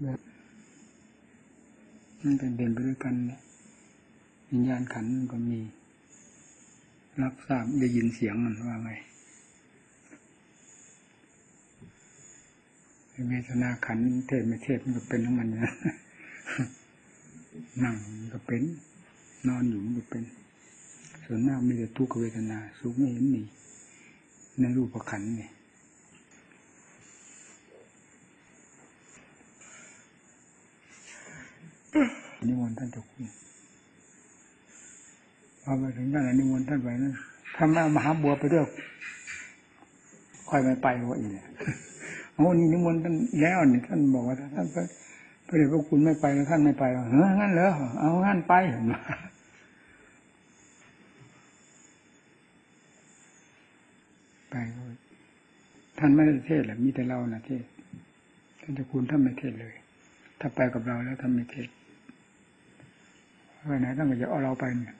มันเป็นเด่นไปด้วยกันเนี่ยวิญญาณขันธ์มันก็มีรับทราบได้ยินเสียงมันว่าไงเวทนาขันธ์เทศไม่เทศมันก็เป็นของมันนะนั่งมันก็เป็นนอนอยู่มันก็เป็นส่วนมากมีแต่ทุกขเวทนาสุขไม่เห็นมีในรูปขันธ์นี่นิมนต์ท่านเจ้าคุณพอไปถึงด้านนิมนต์ท่านไปนั้นถ้ามหาบัวไปด้วยค่อยไม่ไปว่าอีกเนี่ยโอ้นี่นิมนต์ท่านแล้วนี่ท่านบอกว่าท่านพระเดชพระคุณไม่ไปแล้วท่านไม่ไปหรองั้นเหรอเอางั้นไปไปท่านไม่ได้เทศหรอกมีแต่เรานะเทศท่านเจ้าคุณท่านไม่เทศเลยถ้าไปกับเราแล้วท่านไม่เทศไปไหนท่านก็จะเอาเราไปเนี่ย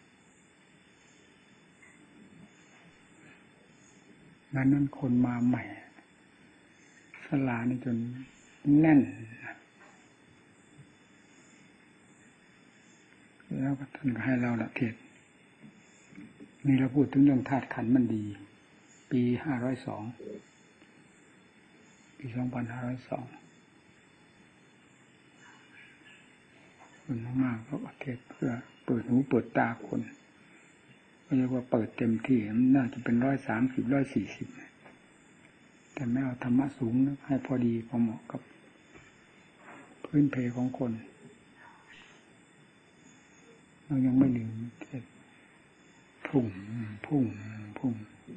นั้นคนมาใหม่สลานี่จนแน่นแล้วก็ท่านก็ให้เราละเทศมีเราพูดถึงเรื่องธาตุขันธ์มันดีปี502ปี2502คนมากๆก็เทศเพื่อเปิดหูเปิดตาคนเรียกว่าเปิดเต็มที่มันน่าจะเป็น130 140แต่ไม่เอาธรรมะสูงนะให้พอดีพอเหมาะกับพื้นเพของคนเรายังไม่ลืมเทศพุ่ง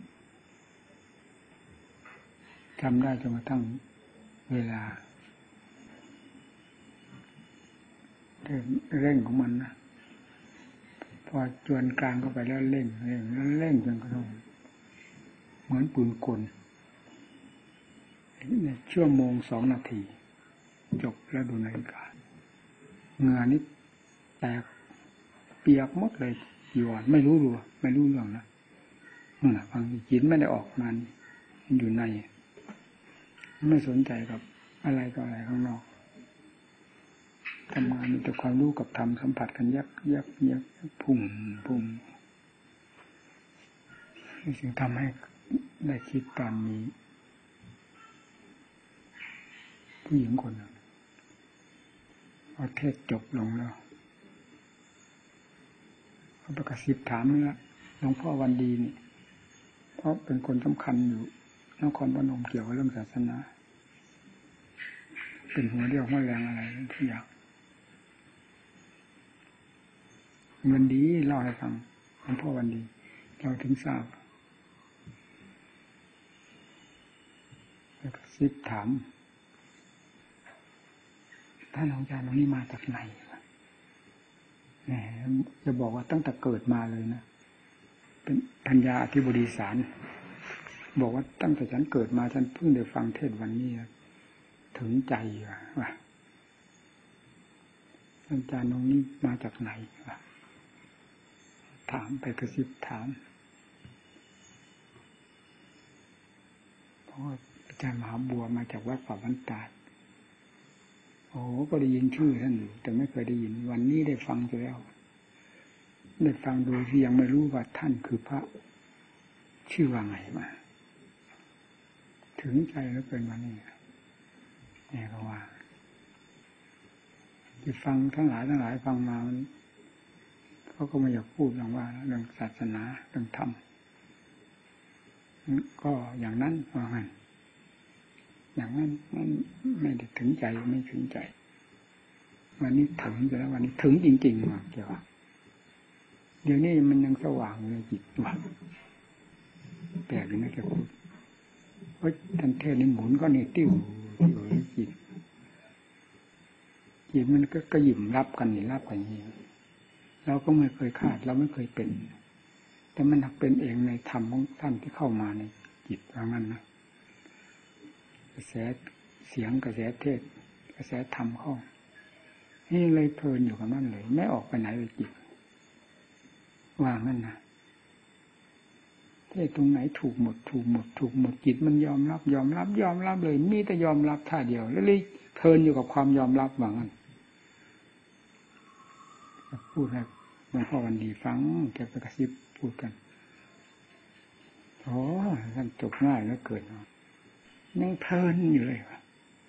จำได้จนกระทั่งเวลาเร่งของมันนะพอจวนกลางเข้าไปแล้วเร่งจนกระทั่งเหมือนปืนกลในชั่วโมง2 นาทีจบแล้วดูนาฬิกาเหงื่อนิดแตกเปียกหมดเลยอยู่อ่ะไม่รู้เรื่องนะนั่นแหละฟังจิตไม่ได้ออกมามันอยู่ในไม่สนใจกับอะไรต่ออะไรข้างนอกทำงานมีแต่ความรู้กับธรรมสัมผัสกันยับพุ่งนี่จึงทำให้ได้คิดตอนนี้ผู้หญิงคนหนึ่งพอเทศจบลงแล้วเขาประกาศถามนี่ละหลวงพ่อวันดีนี่เพราะเป็นคนสำคัญอยู่นครพนมเกี่ยวกับเรื่องศาสนาเป็นหัวเดียวหัวแรงอะไรทุกอย่างวันดีเล่าให้ฟังหลวงพ่อวันดีเราถึงทราบแล้วก็ถามท่านอาจารย์ตรงนี้มาจากไหนแหมจะบอกว่าตั้งแต่เกิดมาเลยนะเป็นปัญญาอธิบดีศาลบอกว่าตั้งแต่ฉันเกิดมาฉันเพิ่งได้ฟังเทศน์วันนี้ถึงใจว่าอาจารย์ตรงนี้มาจากไหนวะถามไปกระซิบถามเพราะอาจารย์มหาบัวมาจากวัดป่าบ้านตาดโอ้ก็ได้ยินชื่อท่านอยู่แต่ไม่เคยได้ยินวันนี้ได้ฟังไปแล้วได้ฟังโดยที่ยังไม่รู้ว่าท่านคือพระชื่อว่าไงมาถึงใจแล้วเป็นวันนี้เนี่ยก็ว่าที่ฟังทั้งหลายฟังมาเขาก็ไม่อยากพูดอย่างว่าเรื่องศาสนาเรื่องธรรมก็อย่างนั้นว่างั้นอย่างนั้นมันไม่ได้ถึงใจไม่ถึงใจวันนี้ถึงแล้ววันนี้ถึงจริงๆว่าเกี่ยวกับเดี๋ยวนี้มันยังสว่างเลยจิตว่าแปลกอยู่นะแกพูดเพราะท่านเทศนี่หมุนก็นี่ติ้วจิตมันก็หยิบรับกันนี่รับกันนี่เราก็ไม่เคยคาดเราไม่เคยเป็นแต่มันเป็นเองในธรรมของท่านที่เข้ามาในจิตว่างั้นนะกระแสเสียงกระแสเทศกระแสธรรมเข้านี่เลยเพลินอยู่กับนั่นเลยไม่ออกไปไหนเลยจิตว่างั้นนะเทศตรงไหนถูกหมดจิตมันยอมรับเลยมีแต่ยอมรับท่าเดียวแล้วเลยทลินอยู่กับความยอมรับว่างั้นพูดให้หลวงพ่อวันดีฟังแกไปกระซิบพูดกันโอ้ท่านจบง่ายแล้วเกิดยังเพลินอยู่เลยว่ะ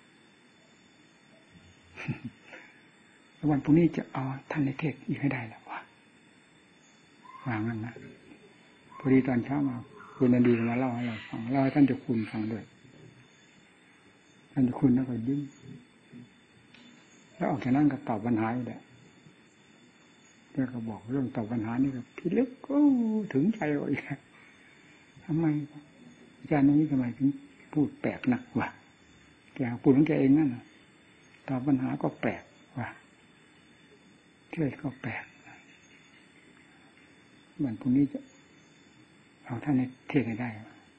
วันพรุ่งนี้จะเอาท่านในเทศอีกให้ได้แล้วว่ะวางงั้นนะพอดีตอนเช้ามาคุณนันดีมาเล่าให้เราฟังเล่าให้ท่านเจ้าคุณฟังด้วยท่านเจ้าคุณแล้วก็ยิ้มแล้วออกจากนั้นก็ตอบปัญหาอยู่แหละแล้วก็บอกเรื่องตอบปัญหานี่ก็พิลึกก็ถึงใจเราอีกทำไมอาจารย์นี้ทำไมถึงพูดแปลกนักวะแกพูดของแกเองนั่นนะตอบปัญหาก็แปลกว่ะเทศก็แปลกเหมือนพรุ่งนี้จะเอาท่านในเทศให้ได้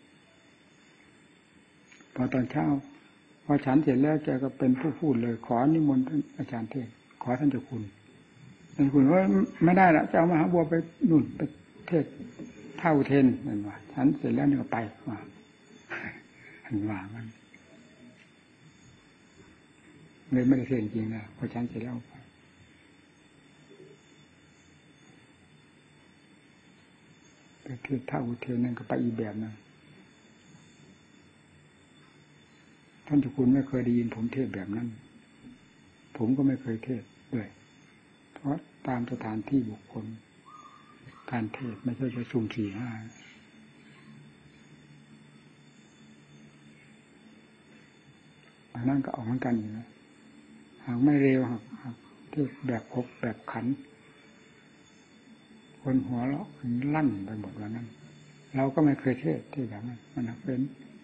พอตอนเช้าพอฉันเสร็จแล้วแกก็เป็นผู้พูดเลยขอนิมนต์ท่านอาจารย์เทศขอท่านเจ้าคุณท่านคุณว่าไม่ได้ละจะเอามหาบัวไปนู่นไปเทศเท่าเทนนั่นว่าฉันเสร็จแล้วนี่ก็ไปว่าหันว่ามันเลยไม่ได้เทศจริงนะพอฉันเสร็จแล้วไปเทศเท่าเทนนั่นก็ไปอีกแบบนึงท่านเจ้าคุณไม่เคยได้ยินผมเทศแบบนั้นผมก็ไม่เคยเทศด้วยเพราะตามสถานที่บุคคลการเทศไม่ใช่ประชุม4-5อันนั้นก็ออกเหมือนกันอยู่นะหากไม่เร็วหากเทศแบบครบแบบขันคนหัวเราะลั่นไปหมดว่านั้นเราก็ไม่เคยเทศที่แบบนั้นมันเป็น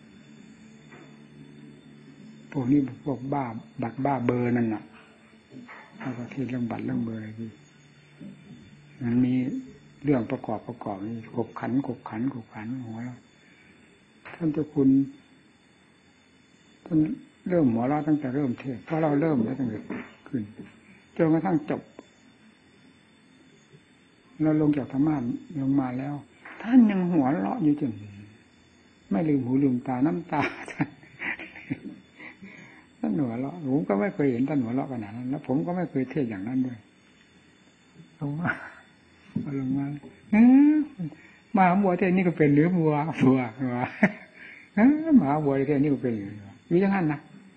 พวกนี้พวกบ้าบัตรบ้าเบอร์นั่นน่ะเอาประเทศเรื่องบัตรเรื่องเบอร์อะไรที่มันมีเรื่องประกอบนี่ขบขันหัวเราท่านเจ้าคุณท่านเริ่มหัวเราะตั้งแต่เริ่มเทศเพราะเราเริ่มแล้วตั้งแต่ขึ้นจนกระทั่งจบเราลงจากธรรมะลงมาแล้วท่านยังหัวเราะอยู่จนไม่ลืมหูลืมตาน้ำตาท่านหัวเราะผมก็ไม่เคยเห็นท่านหัวเราะขนาดนั้นแล้วผมก็ไม่เคยเทศอย่างนั้นด้วยลงมามาบัวเทศนี่ก็เป็นหรือบัวหมาบัวเทศนี่ก็เป็นอยู่อย่างนั้นนะ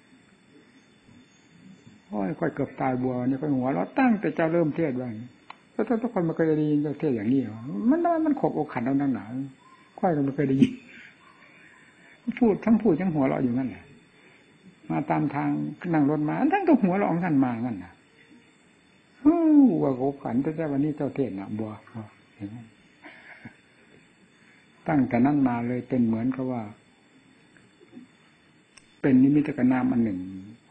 โอ้ยค่อยเกือบตายบัวนี่ค่อยหัวเราะตั้งแต่เจ้าเริ่มเทศบ้างแล้วทุกคนมาเคยได้ยินเจ้าเทศอย่างนี้มันขบอกขันเอาหนาค่อยก็ไม่เคยได้ยินพูดทั้งหัวเราะอยู่นั่นแหละมาตามทางนั่งรถมาทั้งตัวหัวเราะของท่านมางั้นนะว่าขบขันแต่วันนี้เจ้าเทศนะบัวตั้งแต่นั้นมาเลยเป็นเหมือนกับว่าเป็นนิมิตกนามอันหนึ่ง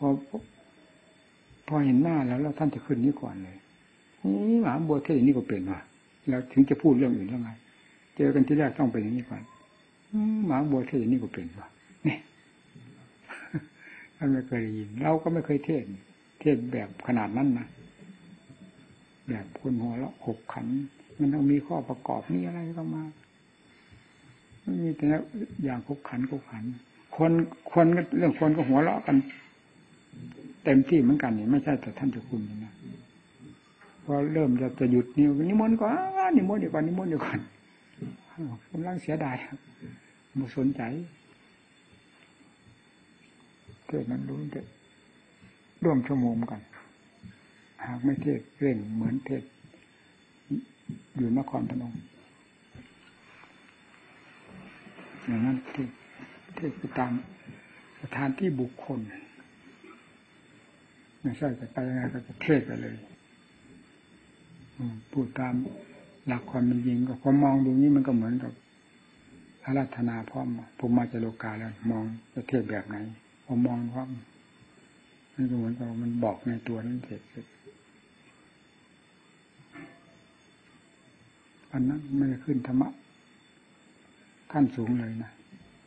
พอเห็นหน้าแล้วท่านจะขึ้นนี้ก่อนเลยนี่หมาบัวเทศนี่ก็เป็นว่ะแล้วถึงจะพูดเรื่องอื่นแล้วไงเจอกันที่แรกต้องเป็นอย่างนี้ก่อนหมาบัวเทศนี่ก็เป็นว่ะนี่ท่านไม่เคยได้ยินเราก็ไม่เคยเทศแบบขนาดนั้นนะแบบคนหัวเราะขบขันมันต้องมีข้อประกอบนี่อะไรก็มาไม่มีแต่อย่างขบขันคนเรื่องคนก็หัวเราะกันเต็มที่เหมือนกันนี่ไม่ใช่แต่ท่านเจ้าคุณนะพอเริ่มจะหยุดนิมนต์ก่อนนิมนต์เดี๋ยวก่อนกำลังเสียดายไม่สนใจเทศนั้นรู้จะร่วมชั่วโมงกันหากไม่เทศเร่งเหมือนเทศอยู่นครพนมอย่างนั้นเทศตามสถานที่บุคคลไม่ใช่จะไปยังไงก็จะเทศไปเลยพูดตามหลักความเป็นจริงก็พอมองดูนี้มันก็เหมือนกับอาราธนาพร้อมผมมาจากโลกาแล้วมองประเทศแบบไหนพอมองพร้อมมันก็เหมือนกับมันบอกในตัวนั้นเสร็จอันนั้นไม่ได้ขึ้นธรรมะขั้นสูงเลยนะ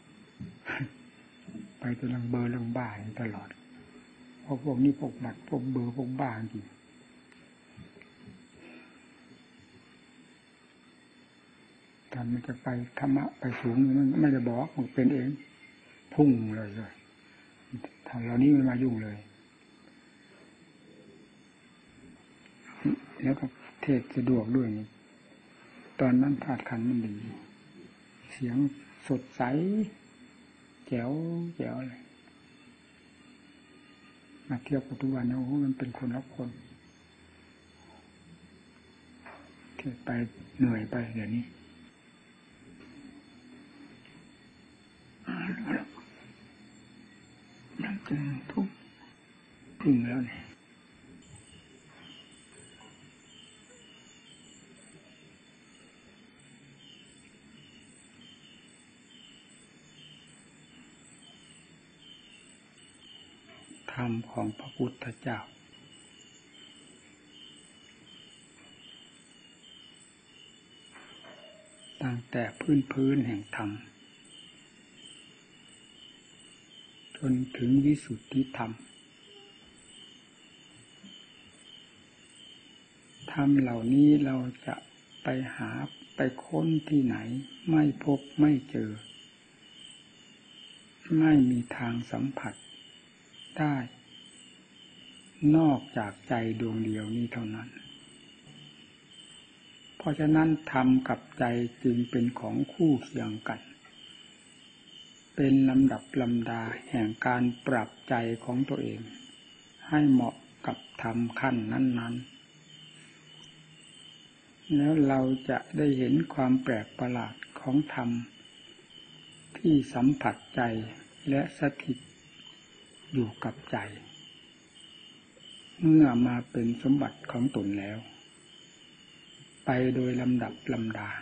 ไปจนลังเบอร์ลังบ้าตลอดเพราะพวกนี้พวกบัตรพวกเบอร์พวกบ้าจริงท่านมันจะไปธรรมะไปสูงมันไม่ได้บอกมันเป็นเองพุ่งเลยถ้าเรานี้ไม่มายุ่งเลยแล้วก็เทศสะดวกด้วยตอนนั้นธาตุขันธ์มันดีเสียงสดใสแจ๋วแจ๋วเลยมาเทียบกับทุกวันโอ้โหมันเป็นคนละคนเทศไปเหนื่อยไปเดี๋ยวนี้นั่งจนทุ่มพึ่งแล้วเนี่ยธรรมของพระพุทธเจ้าตั้งแต่พื้นแห่งธรรมจนถึงวิสุทธิธรรมธรรมเหล่านี้เราจะไปหาไปค้นที่ไหนไม่พบไม่เจอไม่มีทางสัมผัสได้นอกจากใจดวงเดียวนี้เท่านั้นเพราะฉะนั้นธรรมกับใจจึงเป็นของคู่เคียงกันเป็นลำดับลำดาแห่งการปรับใจของตัวเองให้เหมาะกับธรรมขั้นนั้นๆแล้วเราจะได้เห็นความแปลกประหลาดของธรรมที่สัมผัสใจและสถิตอยู่กับใจเมื่อมาเป็นสมบัติของตนแล้วไปโดยลำดับลำดา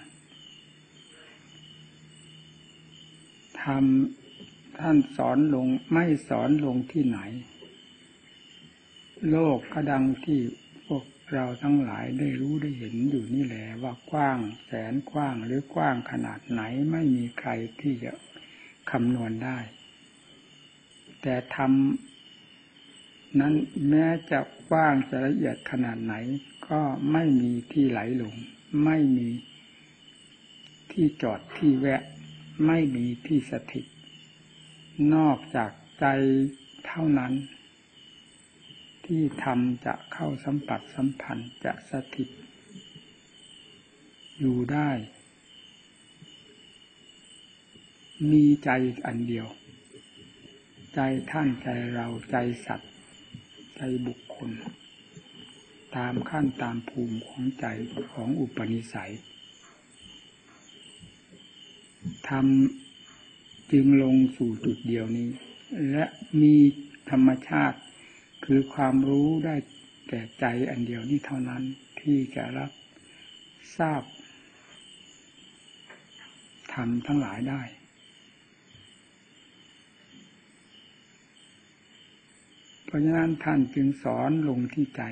ธรรมท่านสอนลงไม่สอนลงที่ไหนโลกก็ดังที่พวกเราทั้งหลายได้รู้ได้เห็นอยู่นี่แหละว่ากว้างแสนกว้างหรือกว้างขนาดไหนไม่มีใครที่จะคำนวณได้แต่ธรรมนั้นแม้จะกว้างจะละเอียดขนาดไหนก็ไม่มีที่ไหลลงไม่มีที่จอดที่แวะไม่มีที่สถิตนอกจากใจเท่านั้นที่ธรรมจะเข้าสัมผัสสัมพันธ์จะสถิตอยู่ได้มีใจอันเดียวใจท่านใจเราใจสัตว์ใจบุคคลตามขั้นตามภูมิของใจของอุปนิสัยธรรมจึงลงสู่จุดเดียวนี้และมีธรรมชาติคือความรู้ได้แก่ใจอันเดียวนี้เท่านั้นที่จะรับทราบธรรมทั้งหลายได้เพราะฉะนั้นท่านจึงสอนลงที่ใจ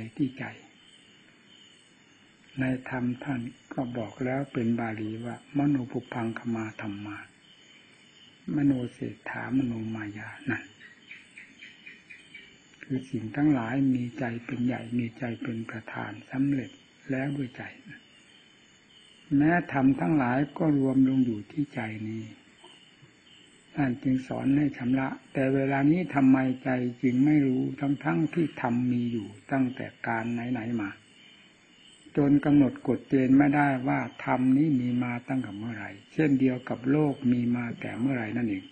ในธรรมท่านก็บอกแล้วเป็นบาลีว่ามโนปุพังคมาธัมมามโนเศรษฐามโนมายานั่นคือสิ่งทั้งหลายมีใจเป็นใหญ่มีใจเป็นประธานสำเร็จแล้วด้วยใจแม้ธรรมทั้งหลายก็รวมลงอยู่ที่ใจนี้ท่านจึงสอนให้ชำระแต่เวลานี้ทำไมใจจึงไม่รู้ทั้งที่ธรรมมีอยู่ตั้งแต่การไหนมาจนกำหนดกฎเกณฑ์ไม่ได้ว่าธรรมนี้มีมาตั้งแต่เมื่อไหร่เช่นเดียวกับโลกมีมาแต่เมื่อไหร่นั่นเอง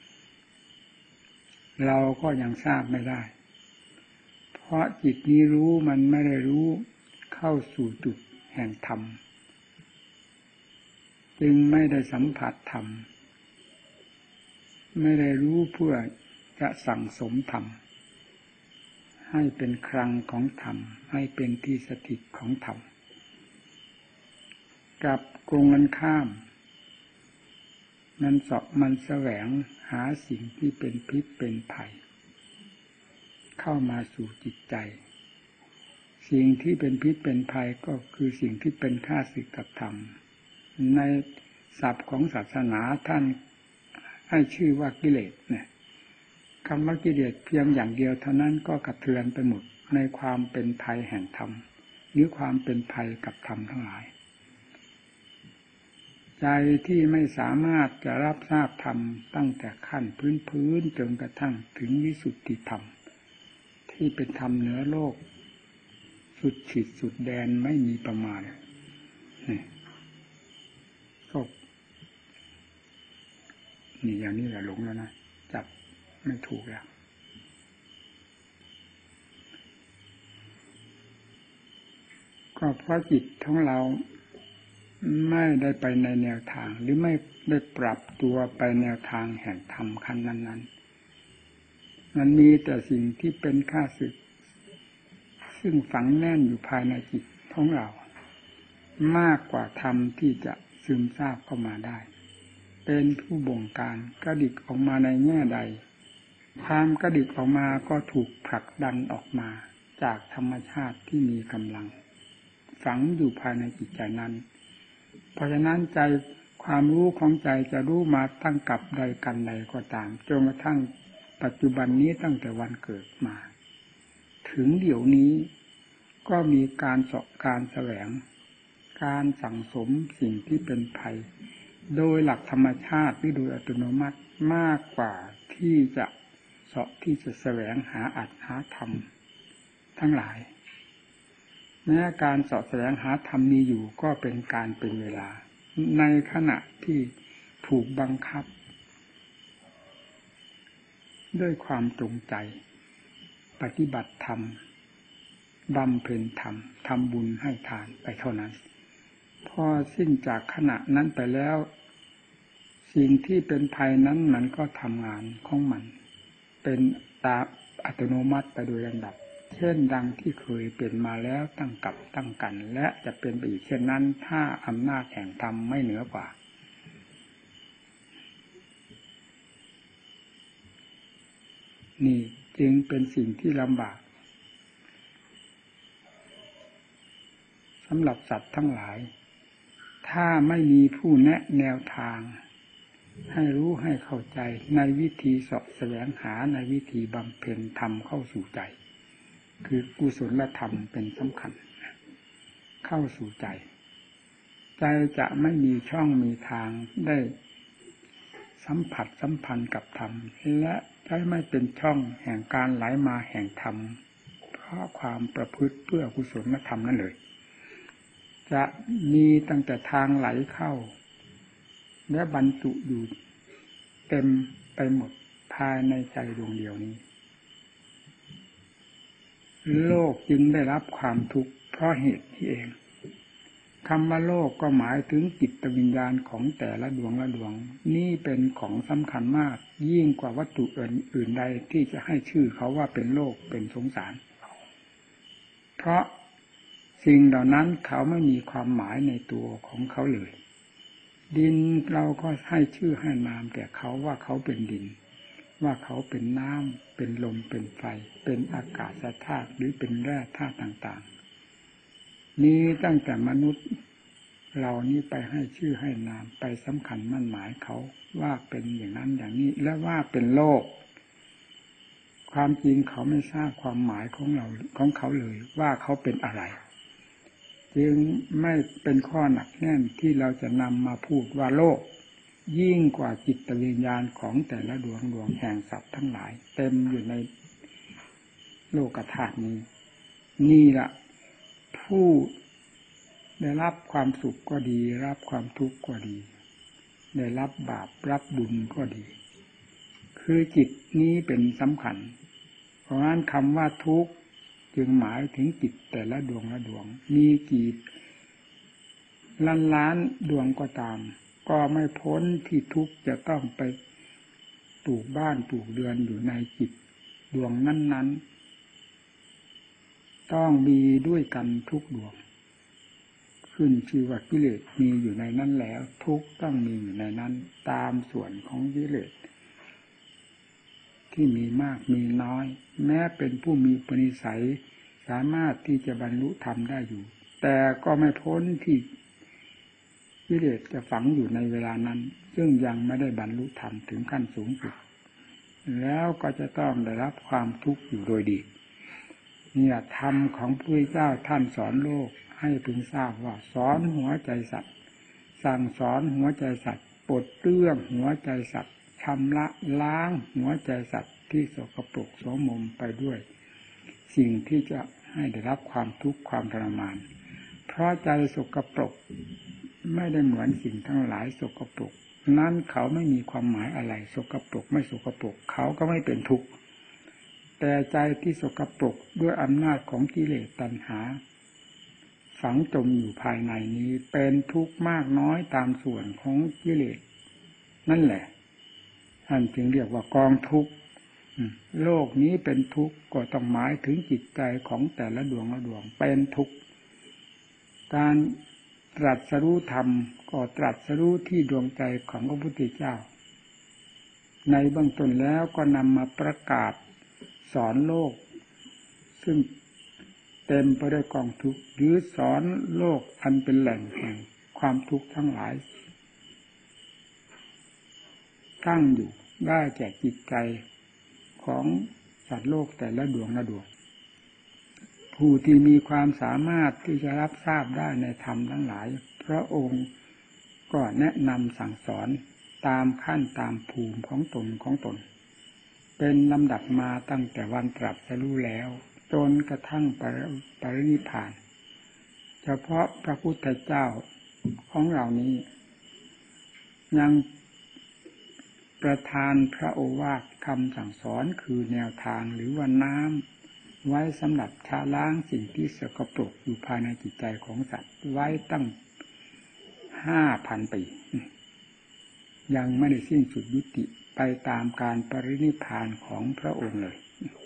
เราก็ยังทราบไม่ได้เพราะจิตนี้รู้มันไม่ได้รู้เข้าสู่จุดแห่งธรรมจึงไม่ได้สัมผัสธรรมไม่ได้รู้เพื่อจะสั่งสมธรรมให้เป็นคลังของธรรมให้เป็นที่สถิตของธรรมกับกรงกันข้ามมันแสวงหาสิ่งที่เป็นพิษเป็นภัยเข้ามาสู่จิตใจสิ่งที่เป็นพิษเป็นภัยก็คือสิ่งที่เป็นข้าศึกกับธรรมในศัพท์ของศาสนาท่านให้ชื่อว่ากิเลสเนี่ยคำว่ากิเลสเพียงอย่างเดียวเท่านั้นก็กระเทือนไปหมดในความเป็นภัยแห่งธรรมหรือความเป็นภัยกับธรรมทั้งหลายใจที่ไม่สามารถจะรับทราบธรรมตั้งแต่ขั้นพื้นจนกระทั่งถึงวิสุทธิธรรมที่เป็นธรรมเหนือโลกสุดขีดสุดแดนไม่มีประมาณก็นี่อย่างนี้แหละหลงแล้วนะจับไม่ถูกแล้วก็เพราะจิตของเราไม่ได้ไปในแนวทางหรือไม่ได้ปรับตัวไปแนวทางแห่งธรรมขั้นนั้นๆมันมีแต่สิ่งที่เป็นข้าศึกซึ่งฝังแน่นอยู่ภายในจิตของเรามากกว่าธรรมที่จะซึมซาบเข้ามาได้เป็นผู้บงการกระดิกออกมาในแง่ใดความกระดิกออกมาก็ถูกผลักดันออกมาจากธรรมชาติที่มีกำลังฝังอยู่ภายในจิตใจนั้นเพราะฉะนั้นใจความรู้ของใจจะรู้มาตั้งกับใดกันใดก็ตามจนกระทั่งปัจจุบันนี้ตั้งแต่วันเกิดมาถึงเดี๋ยวนี้ก็มีการเสาะการแสวงการสั่งสมสิ่งที่เป็นภัยโดยหลักธรรมชาติหรือโดยอัตโนมัติมากกว่าที่จะเสาะที่จะแสวงหาอัตหาธรรมทั้งหลายแม้การเสาะแสวงหาธรรมมีอยู่ก็เป็นการเป็นเวลาในขณะที่ถูกบังคับด้วยความจงใจปฏิบัติธรรมบำเพ็ญธรรมทำบุญให้ทานไปเท่านั้นพอสิ้นจากขณะนั้นไปแล้วสิ่งที่เป็นภัยนั้นมันก็ทำงานของมันเป็นตามอัตโนมัติไปโดยลำดับเช่นดังที่เคยเป็นมาแล้วตั้งกับตั้งกันและจะเป็นไปอีกเช่นนั้นถ้าอำนาจแห่งธรรมไม่เหนือกว่านี่จึงเป็นสิ่งที่ลำบากสำหรับสัตว์ทั้งหลายถ้าไม่มีผู้แนะแนวทางให้รู้ให้เข้าใจในวิธีเสาะแสวงหาในวิธีบำเพ็ญธรรมเข้าสู่ใจคือกุศลธรรมเป็นสำคัญเข้าสู่ใจใจจะไม่มีช่องมีทางได้สัมผัสสัมพันธ์กับธรรมและจะไม่เป็นช่องแห่งการไหลมาแห่งธรรมเพราะความประพฤติเพื่อกุศลธรรมนั่นเลยจะมีตั้งแต่ทางไหลเข้าและบรรจุอยู่เต็มไปหมดภายในใจดวงเดียวนี้โลกจึงได้รับความทุกข์เพราะเหตุนี้เองคำว่าโลกก็หมายถึงจิตวิญญาณของแต่ละดวงละดวงนี่เป็นของสำคัญมากยิ่งกว่าวัตถุอื่นใดที่จะให้ชื่อเขาว่าเป็นโลกเป็นสงสารเพราะสิ่งเหล่านั้นเขาไม่มีความหมายในตัวของเขาเลยดินเราก็ให้ชื่อให้นามแก่เขาว่าเขาเป็นดินว่าเขาเป็นน้ำเป็นลมเป็นไฟเป็นอากาศธาตุหรือเป็นแร่ธาตุต่างๆนี้ตั้งแต่มนุษย์เรานี้ไปให้ชื่อให้นามไปสำคัญมั่นหมายเขาว่าเป็นอย่างนั้นอย่างนี้และว่าเป็นโลกความจริงเขาไม่ทราบความหมายของเขาเลยว่าเขาเป็นอะไรจึงไม่เป็นข้อหนักแน่นที่เราจะนำมาพูดว่าโลกยิ่งกว่าจิตวิญญาณของแต่ละดวงแห่งสัตว์ทั้งหลายเต็มอยู่ในโลกธาตุนี้นี่ล่ะผู้ได้รับความสุขก็ดีรับความทุกข์ก็ดีได้รับบาปรับบุญก็ดีคือจิตนี้เป็นสำคัญเพราะฉะนั้นคำว่าทุกข์จึงหมายถึงจิตแต่ละดวงละดวงมีกี่ล้านดวงก็ตามก็ไม่พ้นที่ทุกข์จะต้องไปปลูกบ้านปลูกเรือนอยู่ในจิตดวงนั้นๆต้องมีด้วยกันทุกดวงขึ้นชื่อว่ากิเลสมีอยู่ในนั้นแล้วทุกข์ต้องมีอยู่ในนั้นตามส่วนของกิเลสที่มีมากมีน้อยแม้เป็นผู้มีปณิสัยสามารถที่จะบรรลุธรรมได้อยู่แต่ก็ไม่พ้นที่กิเลสจะฝังอยู่ในเวลานั้นซึ่งยังไม่ได้บรรลุธรรมถึงขั้นสูงสุดแล้วก็จะต้องได้รับความทุกข์อยู่โดยดีเนี่ยธรรมของพระพุทธเจ้าท่านสอนโลกให้พึงทราบว่าสอนหัวใจสัตว์สั่งสอนหัวใจสัตว์ปลดเปลื้องหัวใจสัตว์ชำระล้างหัวใจสัตว์ที่สกปรกโสมมไปด้วยสิ่งที่จะให้ได้รับความทุกข์ความทรมานเพราะใจสกปรกไม่ได้เหมือนสิ่งทั้งหลายสกปรกนั้นเขาไม่มีความหมายอะไรสกปรกไม่สกปรกเขาก็ไม่เป็นทุกข์แต่ใจที่สกปรกด้วยอำนาจของกิเลสตัณหาฝังจมอยู่ภายในนี้เป็นทุกข์มากน้อยตามส่วนของกิเลสนั่นแหละท่านจึงเรียกว่ากองทุกข์โลกนี้เป็นทุกข์ก็ต้องหมายถึงจิตใจของแต่ละดวงละดวงเป็นทุกข์การตรัสรู้ธรรมก็ตรัสรู้ที่ดวงใจของพระพุทธเจ้าในเบื้องต้นแล้วก็นำมาประกาศสอนโลกซึ่งเต็มไปด้วยกองทุกข์หรือสอนโลกอันเป็นแหล่งแห่งความทุกข์ทั้งหลายตั้งอยู่ได้แก่จิตใจของสัตว์โลกแต่ละดวงละดวงผู้ที่มีความสามารถที่จะรับทราบได้ในธรรมทั้งหลายพระองค์ก็แนะนำสั่งสอนตามขั้นตามภูมิของตนเป็นลำดับมาตั้งแต่วันตรัสรู้แล้วจนกระทั่งปรินิพพานเฉพาะพระพุทธเจ้าของเรานี้ยังประทานพระโอวาทคำสั่งสอนคือแนวทางหรือว่าน้ำไว้สำหรับชะล้างสิ่งที่สกปรกอยู่ภายในจิตใจของสัตว์ไว้ตั้ง 5,000 ปียังไม่ได้สิ้นสุดยุติไปตามการปรินิพพานของพระองค์เลย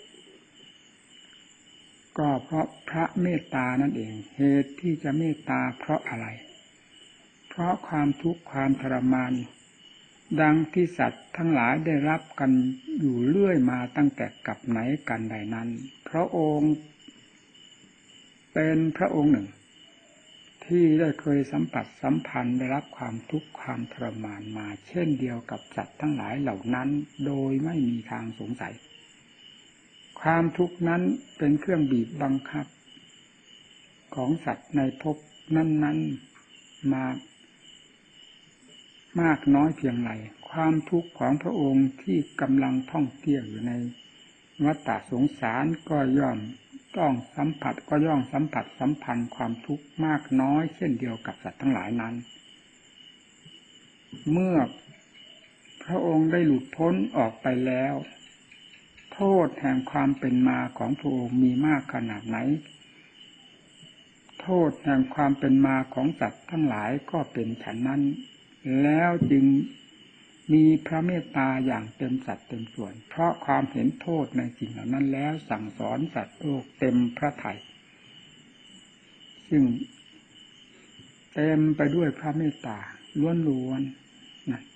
ก็เพราะพระเมตตานั่นเองเหตุที่จะเมตตาเพราะอะไรเพราะความทุกข์ความทรมานดังที่สัตว์ทั้งหลายได้รับกันอยู่เรื่อยมาตั้งแต่กับไหนกันใดนั้นพระองค์เป็นพระองค์หนึ่งที่ได้เคยสัมผัสสัมพันธ์ได้รับความทุกข์ความทรมานมาเช่นเดียวกับสัตว์ทั้งหลายเหล่านั้นโดยไม่มีทางสงสัยความทุกข์นั้นเป็นเครื่องบีบบังคับของสัตว์ในภพนั้นๆมามากน้อยเพียงไรความทุกข์ของพระองค์ที่กำลังท่องเที่ยวอยู่ในวัฏสงสารก็ย่อมสัมผัสสัมพันธ์ความทุกข์มากน้อยเช่นเดียวกับสัตว์ทั้งหลายนั้นเมื่อพระองค์ได้หลุดพ้นออกไปแล้วโทษแห่งความเป็นมาของพระองค์มีมากขนาดไหนโทษแห่งความเป็นมาของสัตว์ทั้งหลายก็เป็นฉันนั้นแล้วจึงมีพระเมตตาอย่างเต็มสัดเต็มส่วนเพราะความเห็นโทษในสิ่งเหล่านั้นแล้วสั่งสอนสัตว์โลกเต็มพระทัยซึ่งเต็มไปด้วยพระเมตตาล้วนๆนะ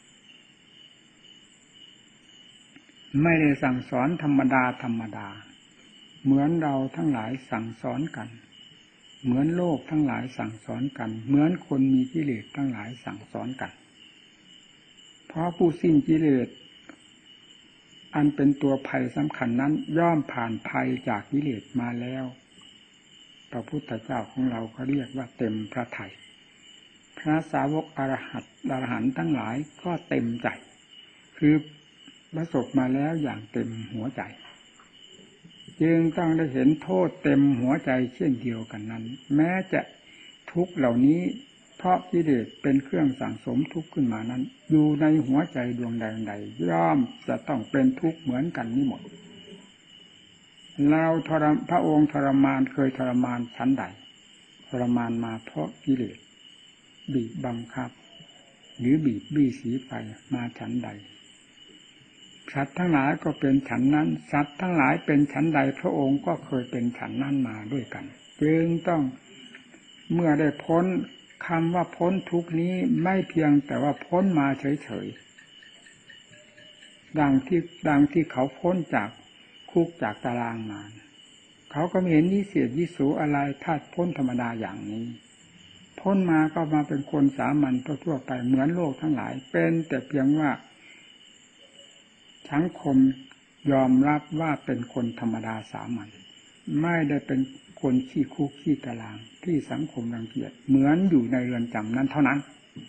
ไม่ได้สั่งสอนธรรมดาเหมือนเราทั้งหลายสั่งสอนกันเหมือนโลกทั้งหลายสั่งสอนกันเหมือนคนมีกิเลสทั้งหลายสั่งสอนกันเพราะผู้สิ้นกิเลสอันเป็นตัวภัยสำคัญนั้นย่อมผ่านภัยจากกิเลสมาแล้วพระพุทธเจ้าของเราเขาเรียกว่าเต็มพระทัยพระสาวกอรหันต์ทั้งหลายก็เต็มใจคือประสบมาแล้วอย่างเต็มหัวใจจึงต้องได้เห็นโทษเต็มหัวใจเช่นเดียวกันนั้นแม้จะทุกข์เหล่านี้เพราะกิเลสเป็นเครื่องสั่งสมทุกข์ขึ้นมานั้นอยู่ในหัวใจดวงใดย่อมจะต้องเป็นทุกข์เหมือนกันนี่หมดเราพระองค์ทรมานเคยทรมานชั้นใดทรมานมาเพราะกิเลสบีบบังคับหรือบีบบี้สีไฟมาชั้นใดสัตว์ทั้งหลายก็เป็นฉันนั้นสัตว์ทั้งหลายเป็นฉันใดพระองค์ก็เคยเป็นฉันนั้นมาด้วยกันจึงต้องเมื่อได้พ้นคำว่าพ้นทุกนี้ไม่เพียงแต่ว่าพ้นมาเฉยๆดังที่เขาพ้นจากคุกจากตารางมาเขาก็ไม่เห็นวิเศษวิโสอะไรถ้าพ้นธรรมดาอย่างนี้พ้นมาก็มาเป็นคนสามัญทั่วๆไปเหมือนโลกทั้งหลายเป็นแต่เพียงว่าสังคมยอมรับว่าเป็นคนธรรมดาสามัญไม่ได้เป็นคนขี้คุกขี้ตารางที่สังคมรังเกียจเหมือนอยู่ในเรือนจำนั้นเท่านั้น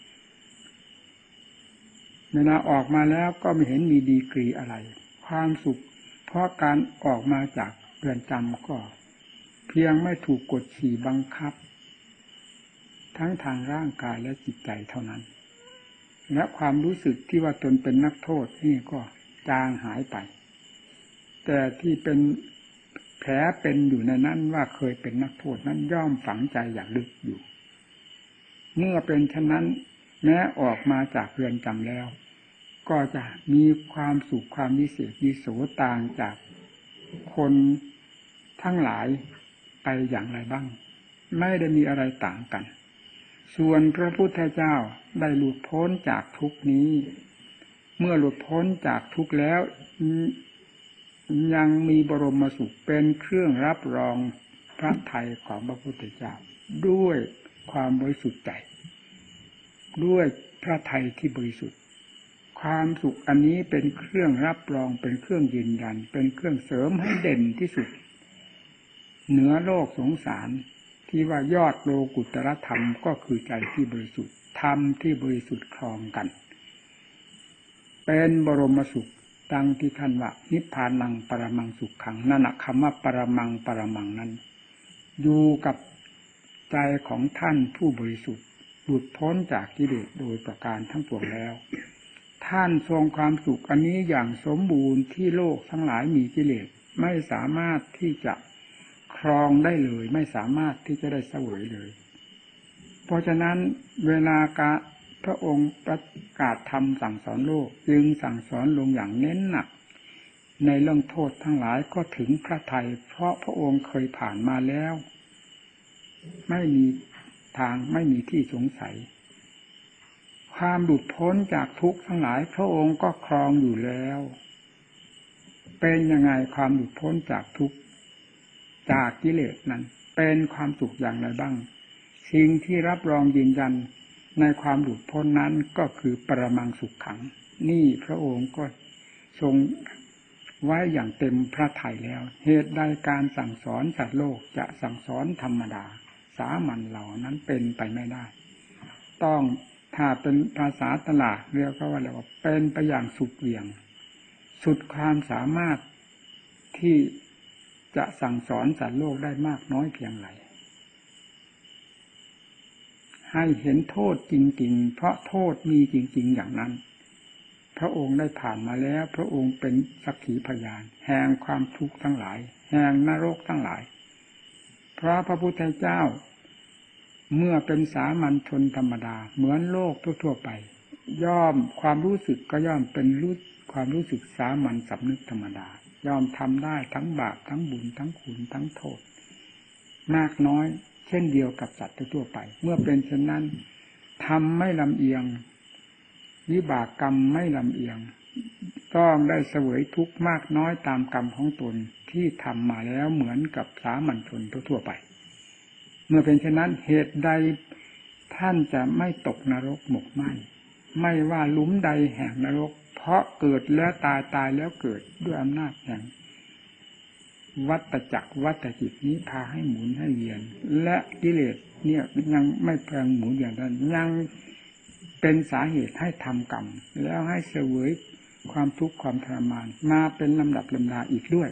เวลาออกมาแล้วก็ไม่เห็นมีดีกรีอะไรความสุขเพราะการออกมาจากเรือนจำก็พียงไม่ถูกกดขี่บังคับทั้งทางร่างกายและจิตใจเท่านั้นและความรู้สึกที่ว่าตนเป็นนักโทษนี่ก็จางหายไปแต่ที่เป็นแผลเป็นอยู่ในนั้นว่าเคยเป็นนักโทษนั้นย่อมฝังใจอย่างลึกอยู่เมื่อเป็นฉะนั้นแม้ออกมาจากเรือนจำแล้วก็จะมีความสุขความวิเศษวิโสต่างจากคนทั้งหลายไปอย่างไรบ้างไม่ได้มีอะไรต่างกันส่วนพระพุทธเจ้าได้หลุดพ้นจากทุกข์นี้เมื่อหลุดพ้นจากทุกข์แล้วยังมีบรมสุขเป็นเครื่องรับรองพระทัยของพระพุทธเจ้าด้วยความบริสุทธิ์ใจด้วยพระทัยที่บริสุทธิ์ความสุขอันนี้เป็นเครื่องรับรองเป็นเครื่องยืนยันเป็นเครื่องเสริมให้เด่นที่สุดเหนือโลกสงสารที่ว่ายอดโลกุตตรธรรมก็คือใจที่บริสุทธิ์ธรรมที่บริสุทธิ์ครองกันเป็นบรมสุขดังที่ท่านว่านิพพานังปรมังสุขขังนั่นคำว่าปรมังนั้นอยู่กับใจของท่านผู้บริสุทธิ์หลุดพ้นจากกิเลสโดยประการทั้งปวงแล้วท่านทรงความสุขอันนี้อย่างสมบูรณ์ที่โลกทั้งหลายมีกิเลสไม่สามารถที่จะครองได้เลยไม่สามารถที่จะได้เสวยเลยเพราะฉะนั้นเวลาพระองค์ประกาศธรรมสั่งสอนโลกจึงสั่งสอนลงอย่างเน้นหนักในเรื่องโทษทั้งหลายก็ถึงพระทัยเพราะพระองค์เคยผ่านมาแล้วไม่มีทางไม่มีที่สงสัยความหลุดพ้นจากทุกข์ทั้งหลายพระองค์ก็ครองอยู่แล้วเป็นยังไงความหลุดพ้นจากทุกข์จากกิเลสนั้นเป็นความสุขอย่างไรบ้างสิ่งที่รับรองยืนยันในความหลุดพ้นนั้นก็คือปรมังสุขขังนี่พระองค์ก็ทรงไว้อย่างเต็มพระทัยแล้วเหตุใดการสั่งสอนสัตว์โลกจะสั่งสอนธรรมดาสามัญเหล่านั้นเป็นไปไม่ได้ต้องถ้าเป็นภาษาตลาดเรียกว่าอะไรว่าเป็นไปอย่างสุดเหวี่ยงสุดความสามารถที่จะสั่งสอนสัตว์โลกได้มากน้อยเพียงไรให้เห็นโทษจริงๆเพราะโทษมีจริงๆอย่างนั้นพระองค์ได้ผ่านมาแล้วพระองค์เป็นสักขีพยานแห่งความทุกข์ทั้งหลายแห่งนรกทั้งหลายเพราะพระพุทธเจ้าเมื่อเป็นสามัญชนธรรมดาเหมือนโลกทั่วๆไปย่อมความรู้สึกก็ย่อมเป็นความรู้สึกสามัญสำนึกธรรมดาย่อมทำได้ทั้งบาปทั้งบุญทั้งคุณทั้งโทษมากน้อยเช่นเดียวกับสัตว์ทั่วไปเมื่อเป็นเช่นนั้นทำไม่ลำเอียงวิบากกรรมไม่ลำเอียงต้องได้เสวยทุกข์มากน้อยตามกรรมของตนที่ทำมาแล้วเหมือนกับสามัญชนทั่วไปเมื่อเป็นเช่นนั้นเหตุใดท่านจะไม่ตกนรกหมกไหมไม่ว่าหลุมใดแห่งนรกเพราะเกิดแล้วตายแล้วเกิดด้วยอำนาจแห่งวัฏจักรวัฏจิตนี้พาให้หมุนให้เวียนและกิเลสเนี่ยยังไม่เพียงหมุนอย่างนั้นยังเป็นสาเหตุให้ทำกรรมแล้วให้เสวยความทุกข์ความทรมานมาเป็นลำดับลำดาอีกด้วย